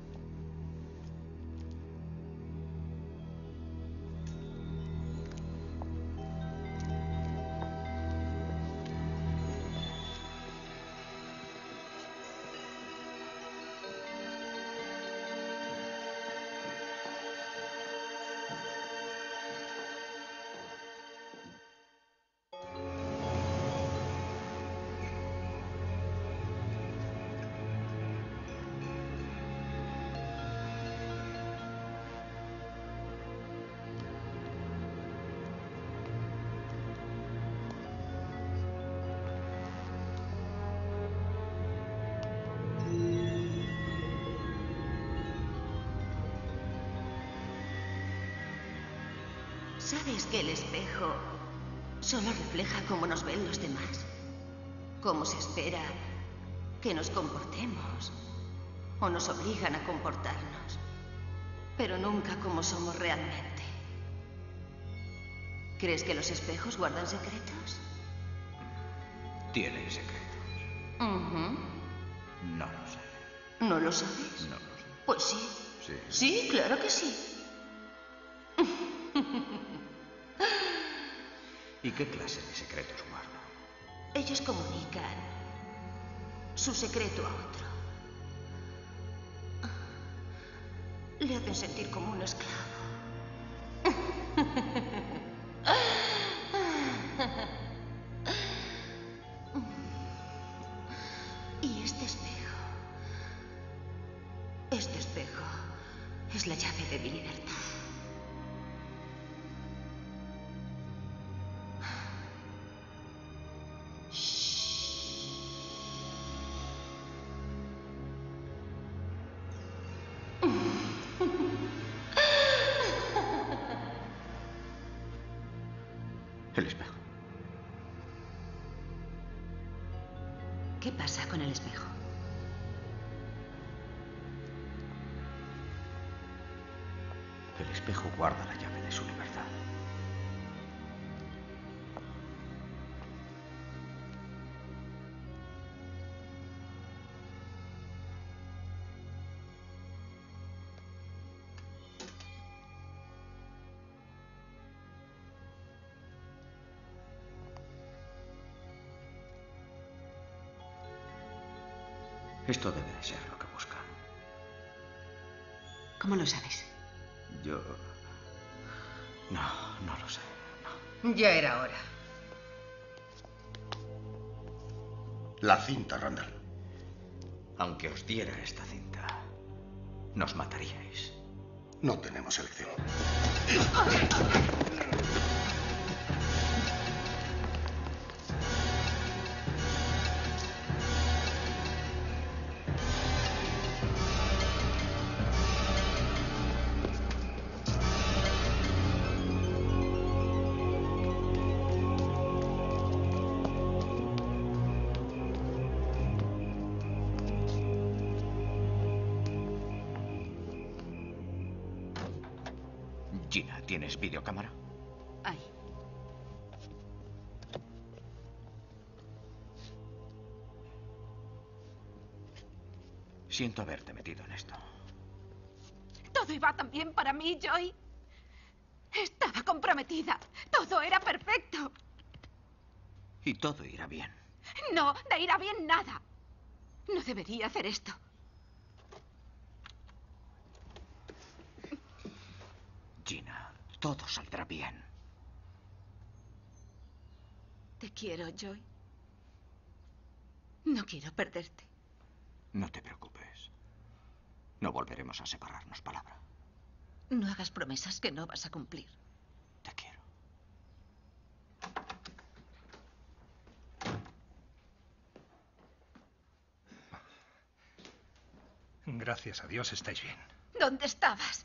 ¿Sabes que el espejo solo refleja cómo nos ven los demás? Cómo se espera que nos comportemos o nos obligan a comportarnos, pero nunca cómo somos realmente. ¿Crees que los espejos guardan secretos? Tienen secretos. No lo sé. ¿No lo sabes? No lo sé. Pues sí. Sí. Sí, claro que sí. ¿Y qué clase de secretos guardan? Ellos comunican su secreto a otro. Le hacen sentir como un esclavo. Y este espejo es la llave de mi libertad. El espejo. ¿Qué pasa con el espejo? El espejo guarda la llave de su libertad. Esto debe de ser lo que buscan. ¿Cómo lo sabes? Yo... No lo sé. No. Ya era hora. La cinta, Randall. Aunque os diera esta cinta, nos mataríais. No tenemos elección. Gina, ¿tienes videocámara? Ahí. Siento haberte metido en esto. Todo iba tan bien para mí, Joy. Estaba comprometida. Todo era perfecto. Y todo irá bien. No, de ir a bien nada. No debería hacer esto. Gina, todo saldrá bien. Te quiero, Joy. No quiero perderte. No te preocupes. No volveremos a separarnos, palabra. No hagas promesas que no vas a cumplir. Te quiero. Gracias a Dios estáis bien. ¿Dónde estabas?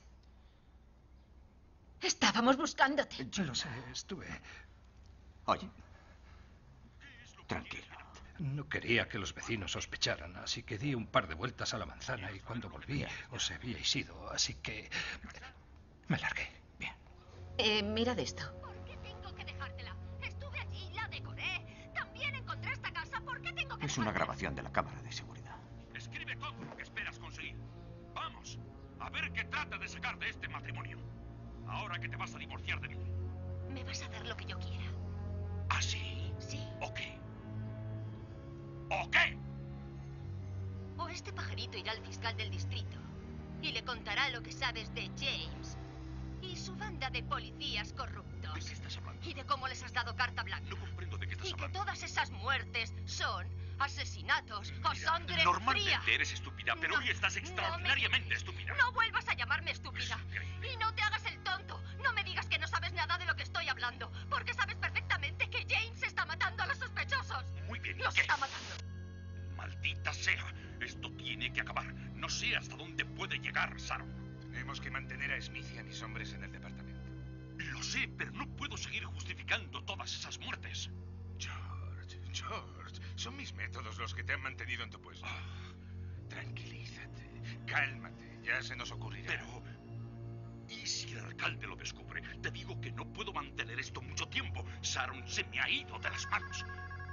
Estábamos buscándote. Lo sé, estuve... Oye, tranquilo. No quería que los vecinos sospecharan, así que di un par de vueltas a la manzana y cuando volví os habíais ido, así que me largué. Bien. Mirad esto. ¿Por qué tengo que dejártela? Estuve allí, la decoré. También encontré esta casa. ¿Por qué tengo que Es una grabación de la cámara de seguridad. Escribe todo lo que esperas conseguir. Vamos, a ver qué trata de sacar de este matrimonio. Ahora que te vas a divorciar de mí. Me vas a dar lo que yo quiera. ¿Ah, sí? Sí. ¿O qué? ¿O qué? O este pajarito irá al fiscal del distrito y le contará lo que sabes de James y su banda de policías corruptos. ¿De qué estás hablando? Y de cómo les has dado carta blanca. No comprendo de qué estás hablando. Y que todas esas muertes son asesinatos o sangre Normalmente fría. eres estúpida, pero hoy estás extraordinariamente estúpida. No vuelvas a llamarme estúpida. Y no te hagas el tonto. No me digas que no sabes nada de lo que estoy hablando, porque sabes perfectamente que James está matando a los sospechosos. Muy bien, ¿y Los qué? está matando. Maldita sea. Esto tiene que acabar. No sé hasta dónde puede llegar, Sharon. Tenemos que mantener a Smith y a mis hombres en el departamento. Lo sé, pero no puedo seguir justificando todas esas muertes. George, son mis métodos los que te han mantenido en tu puesto. Tranquilízate, cálmate, ya se nos ocurrirá. Pero... ¿y si el alcalde lo descubre? Te digo que no puedo mantener esto mucho tiempo. Sharon se me ha ido de las manos.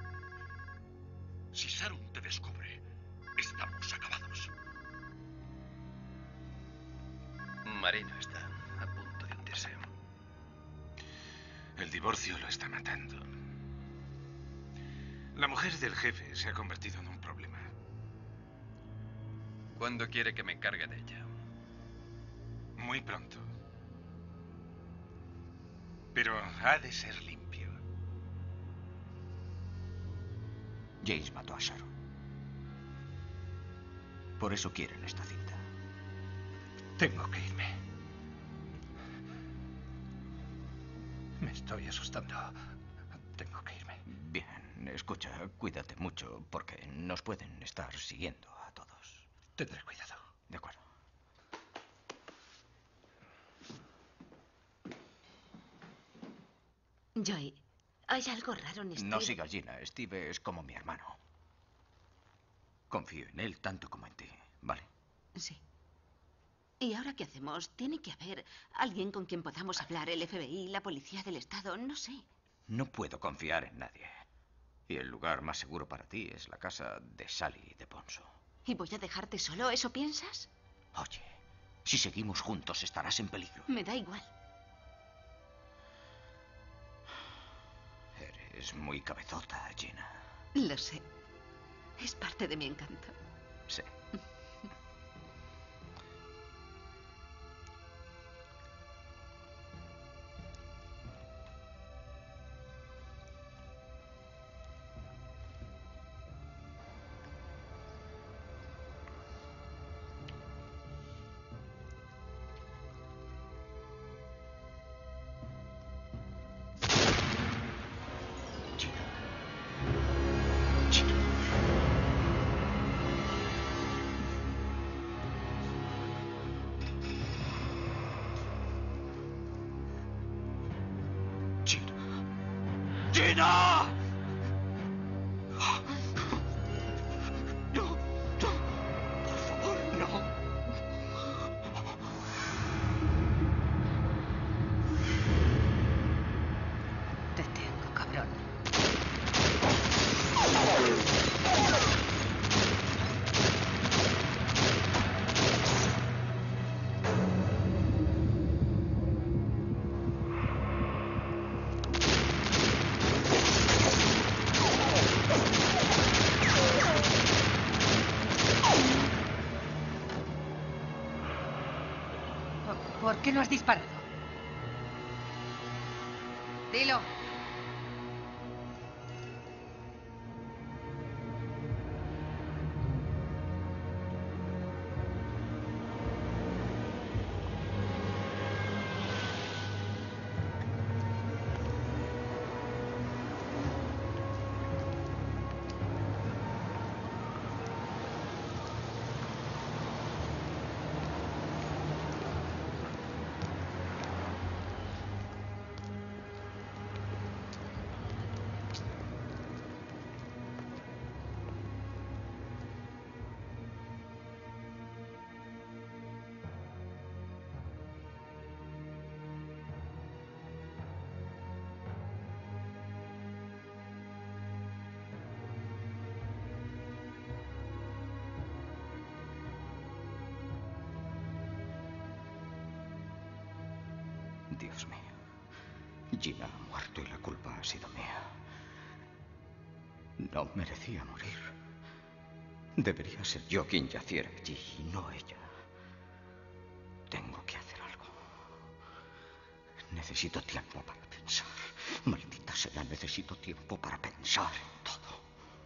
Si Sharon te descubre, estamos acabados. Marino está a punto de hundirse. El divorcio lo está matando. La mujer del jefe se ha convertido en un problema. ¿Cuándo quiere que me encargue de ella? Muy pronto. Pero ha de ser limpio. James mató a Sharon. Por eso quieren esta cinta. Tengo que irme. Me estoy asustando. Tengo que irme. Bien, escucha, cuídate mucho, porque nos pueden estar siguiendo a todos. Tendré cuidado. De acuerdo. Joy, hay algo raro en Steve. No sigas, Gina. Steve es como mi hermano. Confío en él tanto como en ti, ¿vale? Sí. ¿Y ahora qué hacemos? Tiene que haber alguien con quien podamos hablar, el FBI, la policía del estado, no sé. No puedo confiar en nadie. Y el lugar más seguro para ti es la casa de Sally de Ponso. ¿Y voy a dejarte solo? ¿Eso piensas? Oye, si seguimos juntos estarás en peligro. Me da igual. Eres muy cabezota, Gina. Lo sé. Es parte de mi encanto. Sí. ¡Gina! No, por favor, no. Te tengo, cabrón. ¿Por qué no has disparado? Dilo. Dios mío. Gina ha muerto y la culpa ha sido mía. No merecía morir. Debería ser yo quien yaciera allí y no ella. Tengo que hacer algo. Necesito tiempo para pensar. Maldita sea, necesito tiempo para pensar en todo.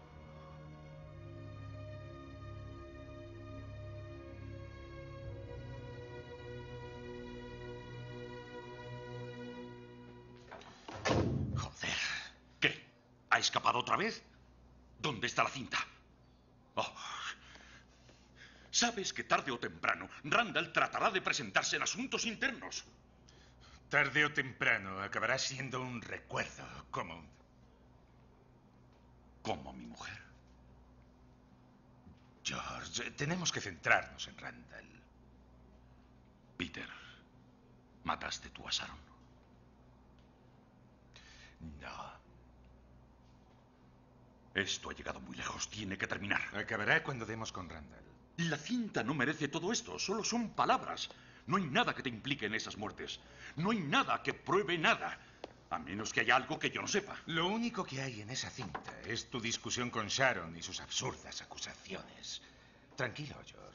¿Ha escapado otra vez? ¿Dónde está la cinta? Oh. Sabes que tarde o temprano Randall tratará de presentarse en asuntos internos. Tarde o temprano acabará siendo un recuerdo, como mi mujer. George, tenemos que centrarnos en Randall. Peter, ¿mataste tú a Sharon? No. Esto ha llegado muy lejos. Tiene que terminar. Acabará cuando demos con Randall. La cinta no merece todo esto. Solo son palabras. No hay nada que te implique en esas muertes. No hay nada que pruebe nada. A menos que haya algo que yo no sepa. Lo único que hay en esa cinta es tu discusión con Sharon y sus absurdas acusaciones. Tranquilo, George.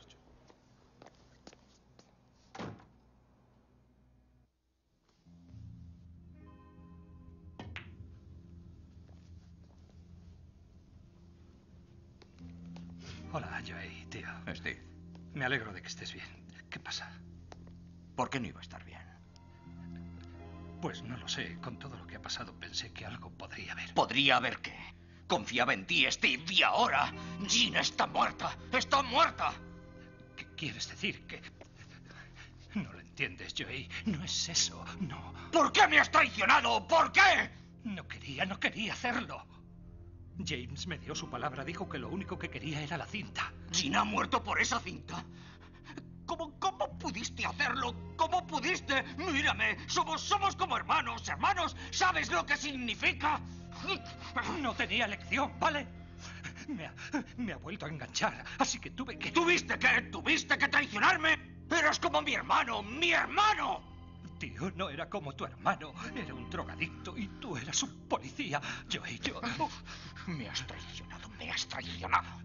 Hola, Joey, tío. Steve. Me alegro de que estés bien. ¿Qué pasa? ¿Por qué no iba a estar bien? Pues no lo sé. Con todo lo que ha pasado pensé que algo podría haber. ¿Podría haber qué? Confiaba en ti, Steve, y ahora Gina está muerta. ¡Está muerta! ¿Qué quieres decir? Que no lo entiendes, Joey. No es eso, no. ¿Por qué me has traicionado? ¿Por qué? No quería hacerlo. James me dio su palabra, dijo que lo único que quería era la cinta. ¿Gina ha muerto por esa cinta? ¿Cómo pudiste hacerlo? ¿Cómo pudiste? Mírame, somos como hermanos. ¿Sabes lo que significa? No tenía elección, ¿vale? Me ha vuelto a enganchar, así que tuve que... ¿Tuviste qué? ¿Tuviste que traicionarme? Eres como mi hermano, ¡mi hermano! Tío, no era como tu hermano. Era un drogadicto y tú eras un policía. Yo... Me has traicionado, me has traicionado.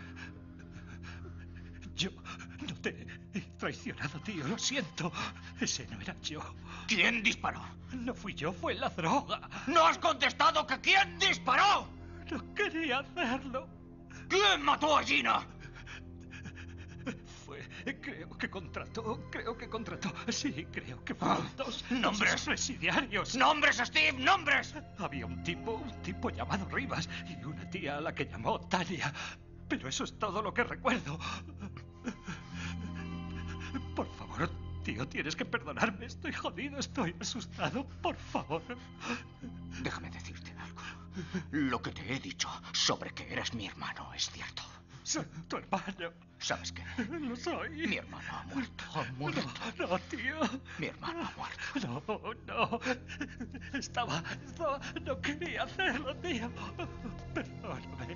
Yo no te he traicionado, tío. Lo siento. Ese no era yo. ¿Quién disparó? No fui yo, fue la droga. ¿No has contestado que quién disparó? No quería hacerlo. ¿Quién mató a Gina? Creo que contrató. Sí, creo que fueron dos. ¡Nombres! Presidiarios. ¡Nombres, Steve! ¡Nombres! Había un tipo llamado Rivas y una tía a la que llamó Tania. Pero eso es todo lo que recuerdo. Por favor, tío, tienes que perdonarme. Estoy jodido, estoy asustado. Por favor. Déjame decirte algo. Lo que te he dicho sobre que eres mi hermano es cierto. Soy tu hermano. ¿Sabes qué? Lo soy. Mi hermano ha muerto. Ha muerto. No, tío. Mi hermano ha muerto. No. Estaba... No quería hacerlo, tío. Perdóname.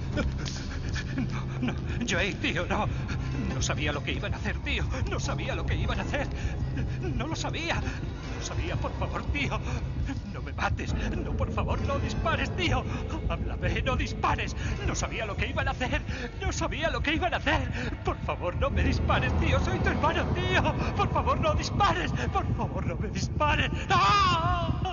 No, Joey, tío, no. No sabía lo que iban a hacer, tío. No sabía lo que iban a hacer. No lo sabía. No lo sabía, por favor, tío. No me mates. No, por favor, no dispares, tío. Háblame, no dispares. No sabía lo que iban a hacer. No sabía lo que iban a hacer. Por favor, no me dispares, tío. Soy tu hermano, tío. Por favor, no dispares. Por favor, no me dispares. ¡Ah!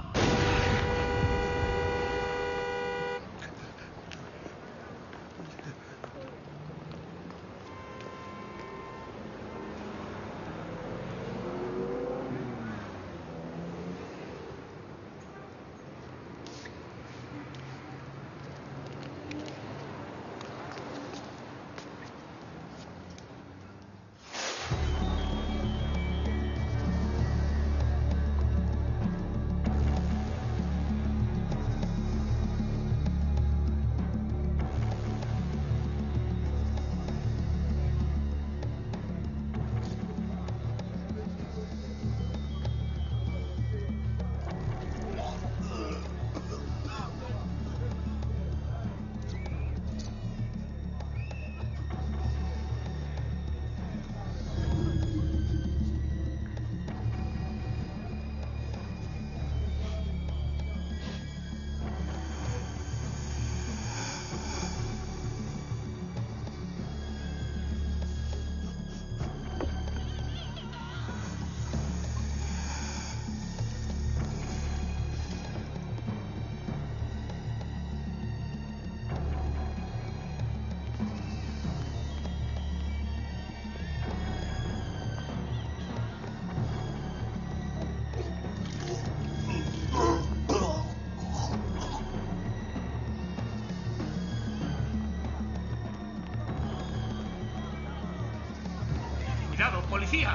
¡Cuidado, policía!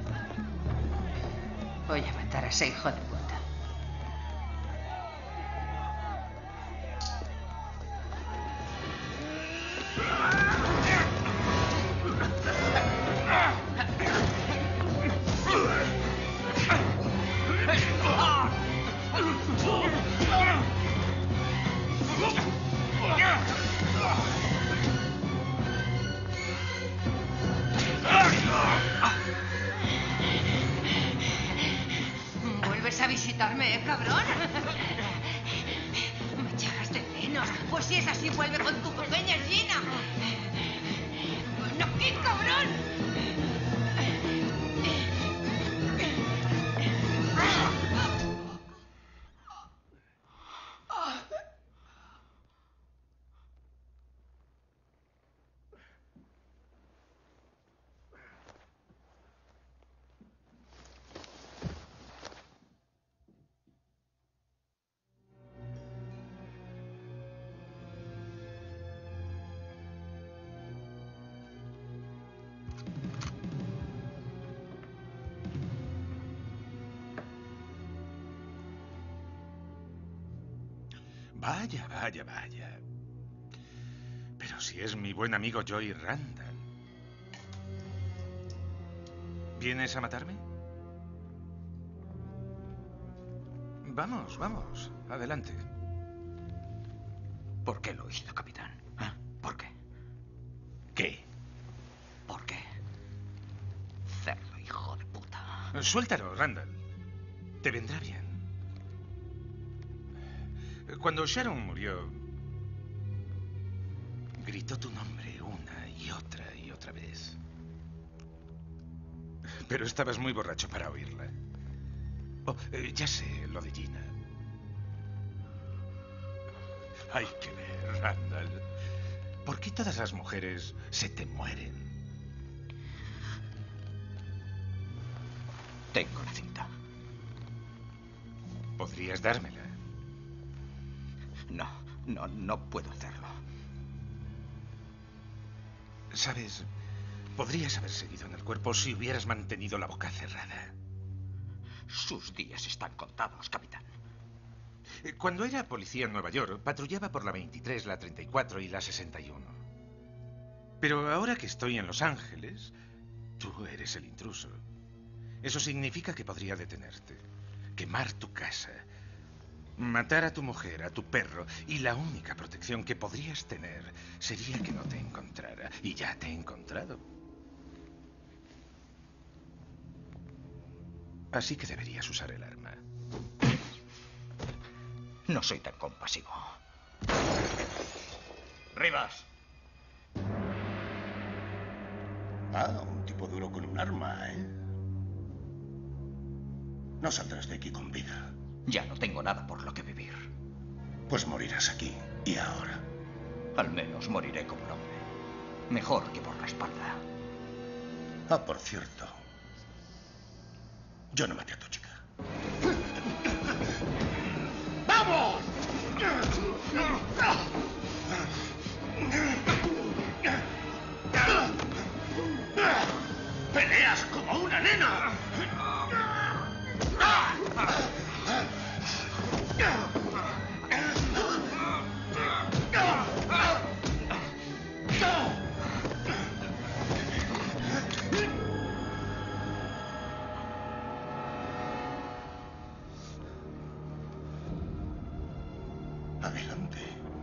Voy a matar a ese hijo de puta. ¿Vuelves a visitarme, cabrón? ¿Me echabas de menos? Pues si es así, vuelve con tu pequeña Gina. ¡No, qué cabrón! Vaya, vaya, vaya. Pero si es mi buen amigo Joey Randall. ¿Vienes a matarme? Vamos, vamos. Adelante. ¿Por qué lo hizo, capitán? ¿Eh? ¿Por qué? ¿Qué? ¿Por qué? Cerdo, hijo de puta. Suéltalo, Randall. Te vendrá bien. Cuando Sharon murió, gritó tu nombre una y otra vez. Pero estabas muy borracho para oírla. Oh, ya sé lo de Gina. Hay que ver, Randall. ¿Por qué todas las mujeres se te mueren? Tengo la cinta. ¿Podrías dármela? No puedo hacerlo. ¿Sabes? Podrías haber seguido en el cuerpo si hubieras mantenido la boca cerrada. Sus días están contados, capitán. Cuando era policía en Nueva York, patrullaba por la 23, la 34 y la 61. Pero ahora que estoy en Los Ángeles, tú eres el intruso. Eso significa que podría detenerte, quemar tu casa Matar a tu mujer, a tu perro, y la única protección que podrías tener sería que no te encontrara. Y ya te he encontrado. Así que deberías usar el arma. No soy tan compasivo. Rivas. Ah, un tipo duro con un arma, ¿eh? No saldrás de aquí con vida. Ya no tengo nada por lo que vivir. Pues morirás aquí y ahora. Al menos moriré como un hombre. Mejor que por la espalda. Ah, por cierto. Yo no maté a tu chica. ¡Vamos! ¡Peleas como una nena! Adelante.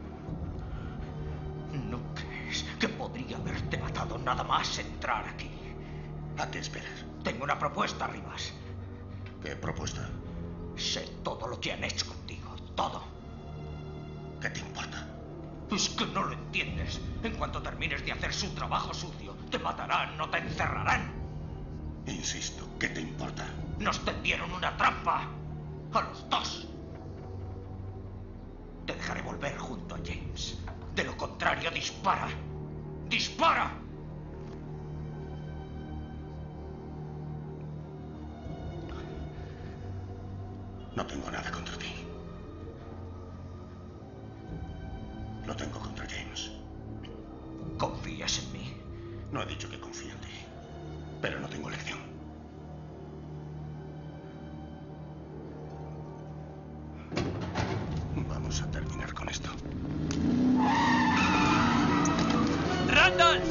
¿No crees que podría haberte matado nada más entrar aquí? ¿A qué esperas? Tengo una propuesta, Rivas. ¿Qué propuesta? Sé todo lo que han hecho contigo. Todo. ¿Qué te importa? Es que no lo entiendes. En cuanto termines de hacer su trabajo sucio, te matarán o te encerrarán. Insisto, ¿qué te importa? Nos tendieron una trampa. A los dos. Te dejaré volver junto a James. De lo contrario, dispara. ¡Dispara! No tengo nada contra ti. Lo tengo contra James. ¿Confías en mí? No he dicho que confíe en ti, pero no tengo elección. Vamos a terminar con esto. ¡Randall!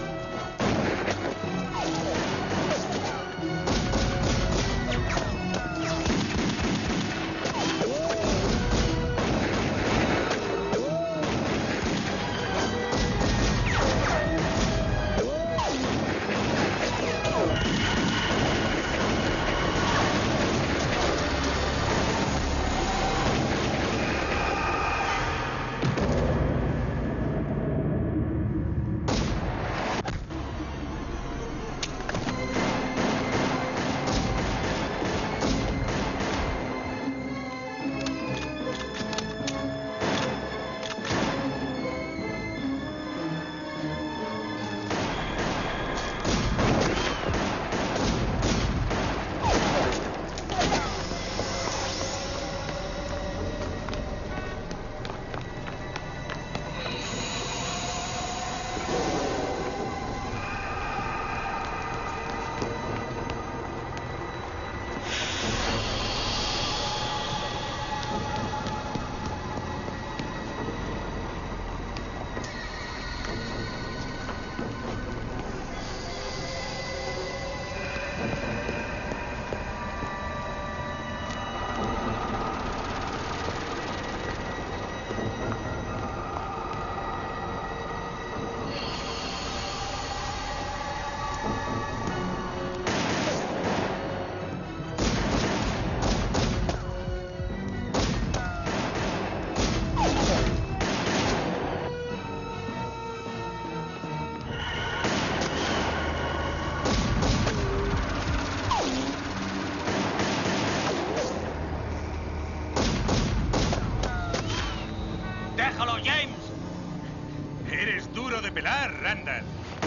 ¡Déjalo, James! Eres duro de pelar, Randall.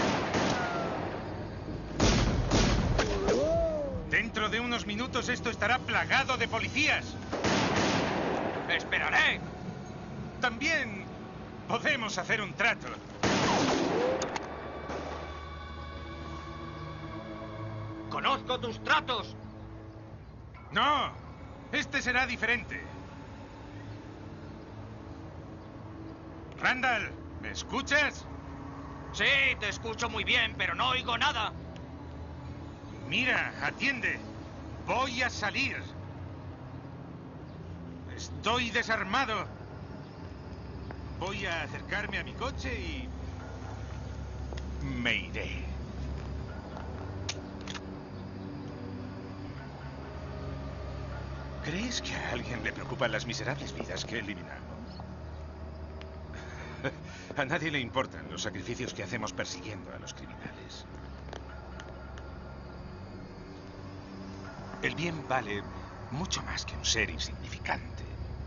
Dentro de unos minutos esto estará plagado de policías. ¡Esperaré! También podemos hacer un trato. ¡Conozco tus tratos! No, este será diferente. Randall, ¿me escuchas? Sí, te escucho muy bien, pero no oigo nada. Mira, atiende. Voy a salir. Estoy desarmado. Voy a acercarme a mi coche y... me iré. ¿Crees que a alguien le preocupan las miserables vidas que eliminamos? A nadie le importan los sacrificios que hacemos persiguiendo a los criminales. El bien vale mucho más que un ser insignificante.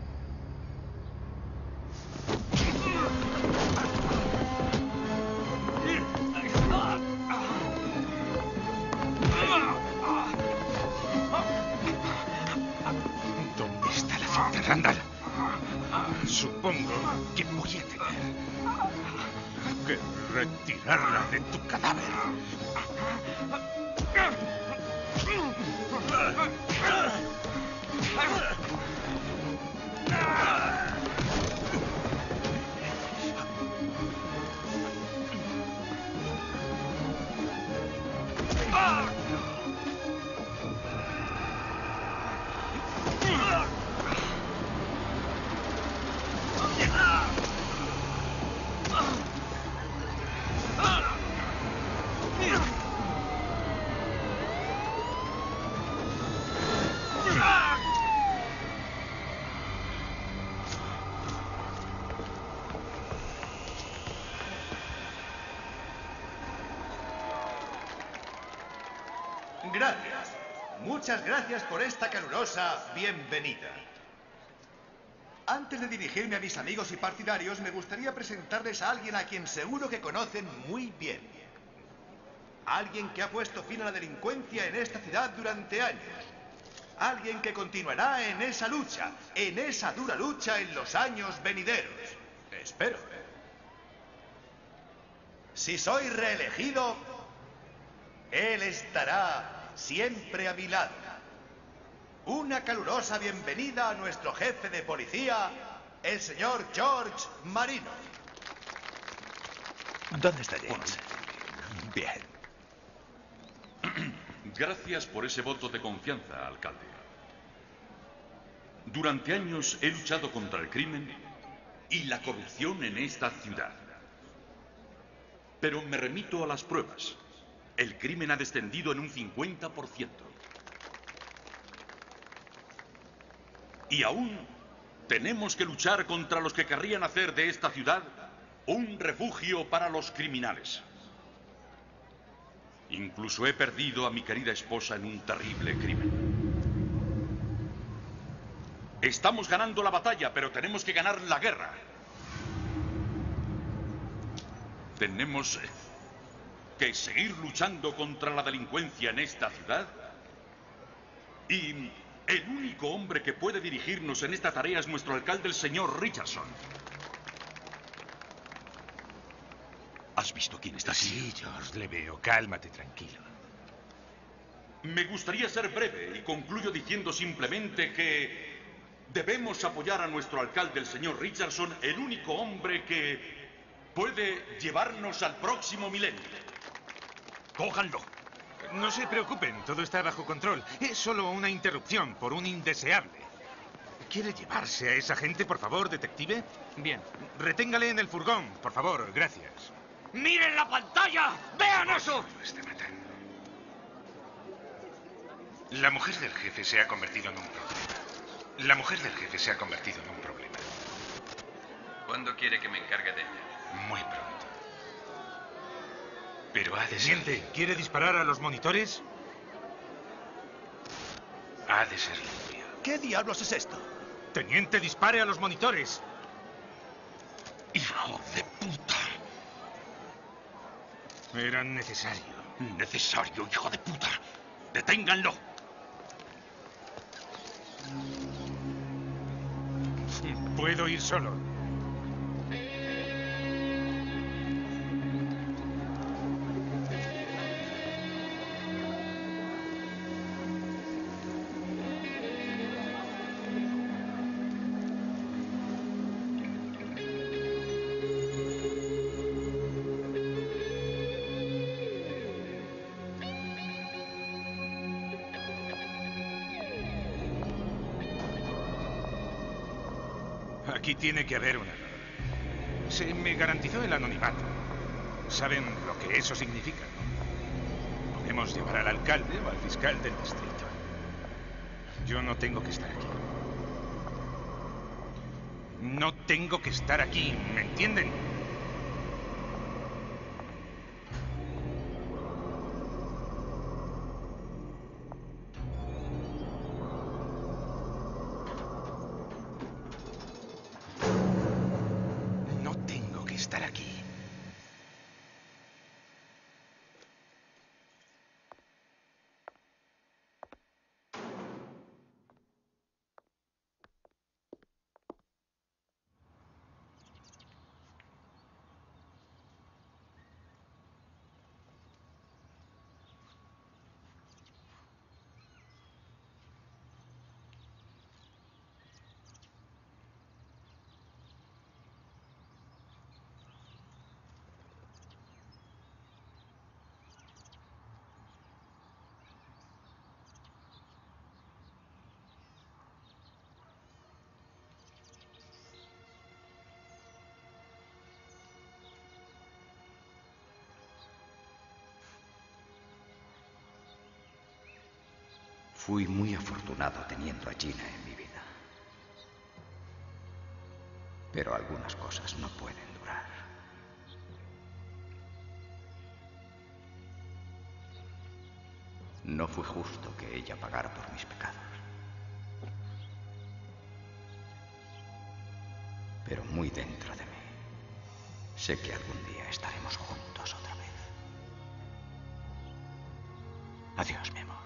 ¿Dónde está la cinta, Randall? Supongo que voy a tener que retirarla de tu cadáver. Gracias. Muchas gracias por esta calurosa bienvenida. Antes de dirigirme a mis amigos y partidarios, me gustaría presentarles a alguien a quien seguro que conocen muy bien. Alguien que ha puesto fin a la delincuencia en esta ciudad durante años. Alguien que continuará en esa lucha, en esa dura lucha en los años venideros. Espero. Si soy reelegido, él estará siempre a mi lado. Una calurosa bienvenida a nuestro jefe de policía, el señor George Marino. ¿Dónde está James? Bien. Gracias por ese voto de confianza, alcalde. Durante años he luchado contra el crimen y la corrupción en esta ciudad. Pero me remito a las pruebas. El crimen ha descendido en un 50%. Y aún tenemos que luchar contra los que querrían hacer de esta ciudad un refugio para los criminales. Incluso he perdido a mi querida esposa en un terrible crimen. Estamos ganando la batalla, pero tenemos que ganar la guerra. Tenemos que seguir luchando contra la delincuencia en esta ciudad. Y el único hombre que puede dirigirnos en esta tarea es nuestro alcalde, el señor Richardson. ¿Has visto quién está aquí? Sí, George, le veo. Cálmate, tranquilo. Me gustaría ser breve y concluyo diciendo simplemente que debemos apoyar a nuestro alcalde, el señor Richardson, el único hombre que puede llevarnos al próximo milenio. ¡Cójanlo! No se preocupen, todo está bajo control. Es solo una interrupción por un indeseable. ¿Quiere llevarse a esa gente, por favor, detective? Bien. Reténgale en el furgón, por favor, gracias. ¡Miren la pantalla! ¡Vean eso! Lo está matando. La mujer del jefe se ha convertido en un problema. La mujer del jefe se ha convertido en un problema. ¿Cuándo quiere que me encargue de ella? Muy pronto. Pero ha de ser... Teniente, ¿quiere disparar a los monitores? Ha de ser limpio. ¿Qué diablos es esto? Teniente, dispare a los monitores. ¡Hijo de puta! Era necesario. Necesario, hijo de puta. ¡Deténganlo! Puedo ir solo. Aquí tiene que haber un error. Se me garantizó el anonimato. Saben lo que eso significa, ¿no? Podemos llevar al alcalde o al fiscal del distrito. Yo no tengo que estar aquí. No tengo que estar aquí, ¿me entienden? No tengo que estar aquí. Fui muy afortunado teniendo a Gina en mi vida. Pero algunas cosas no pueden durar. No fue justo que ella pagara por mis pecados. Pero muy dentro de mí, sé que algún día estaremos juntos otra vez. Adiós, mi amor.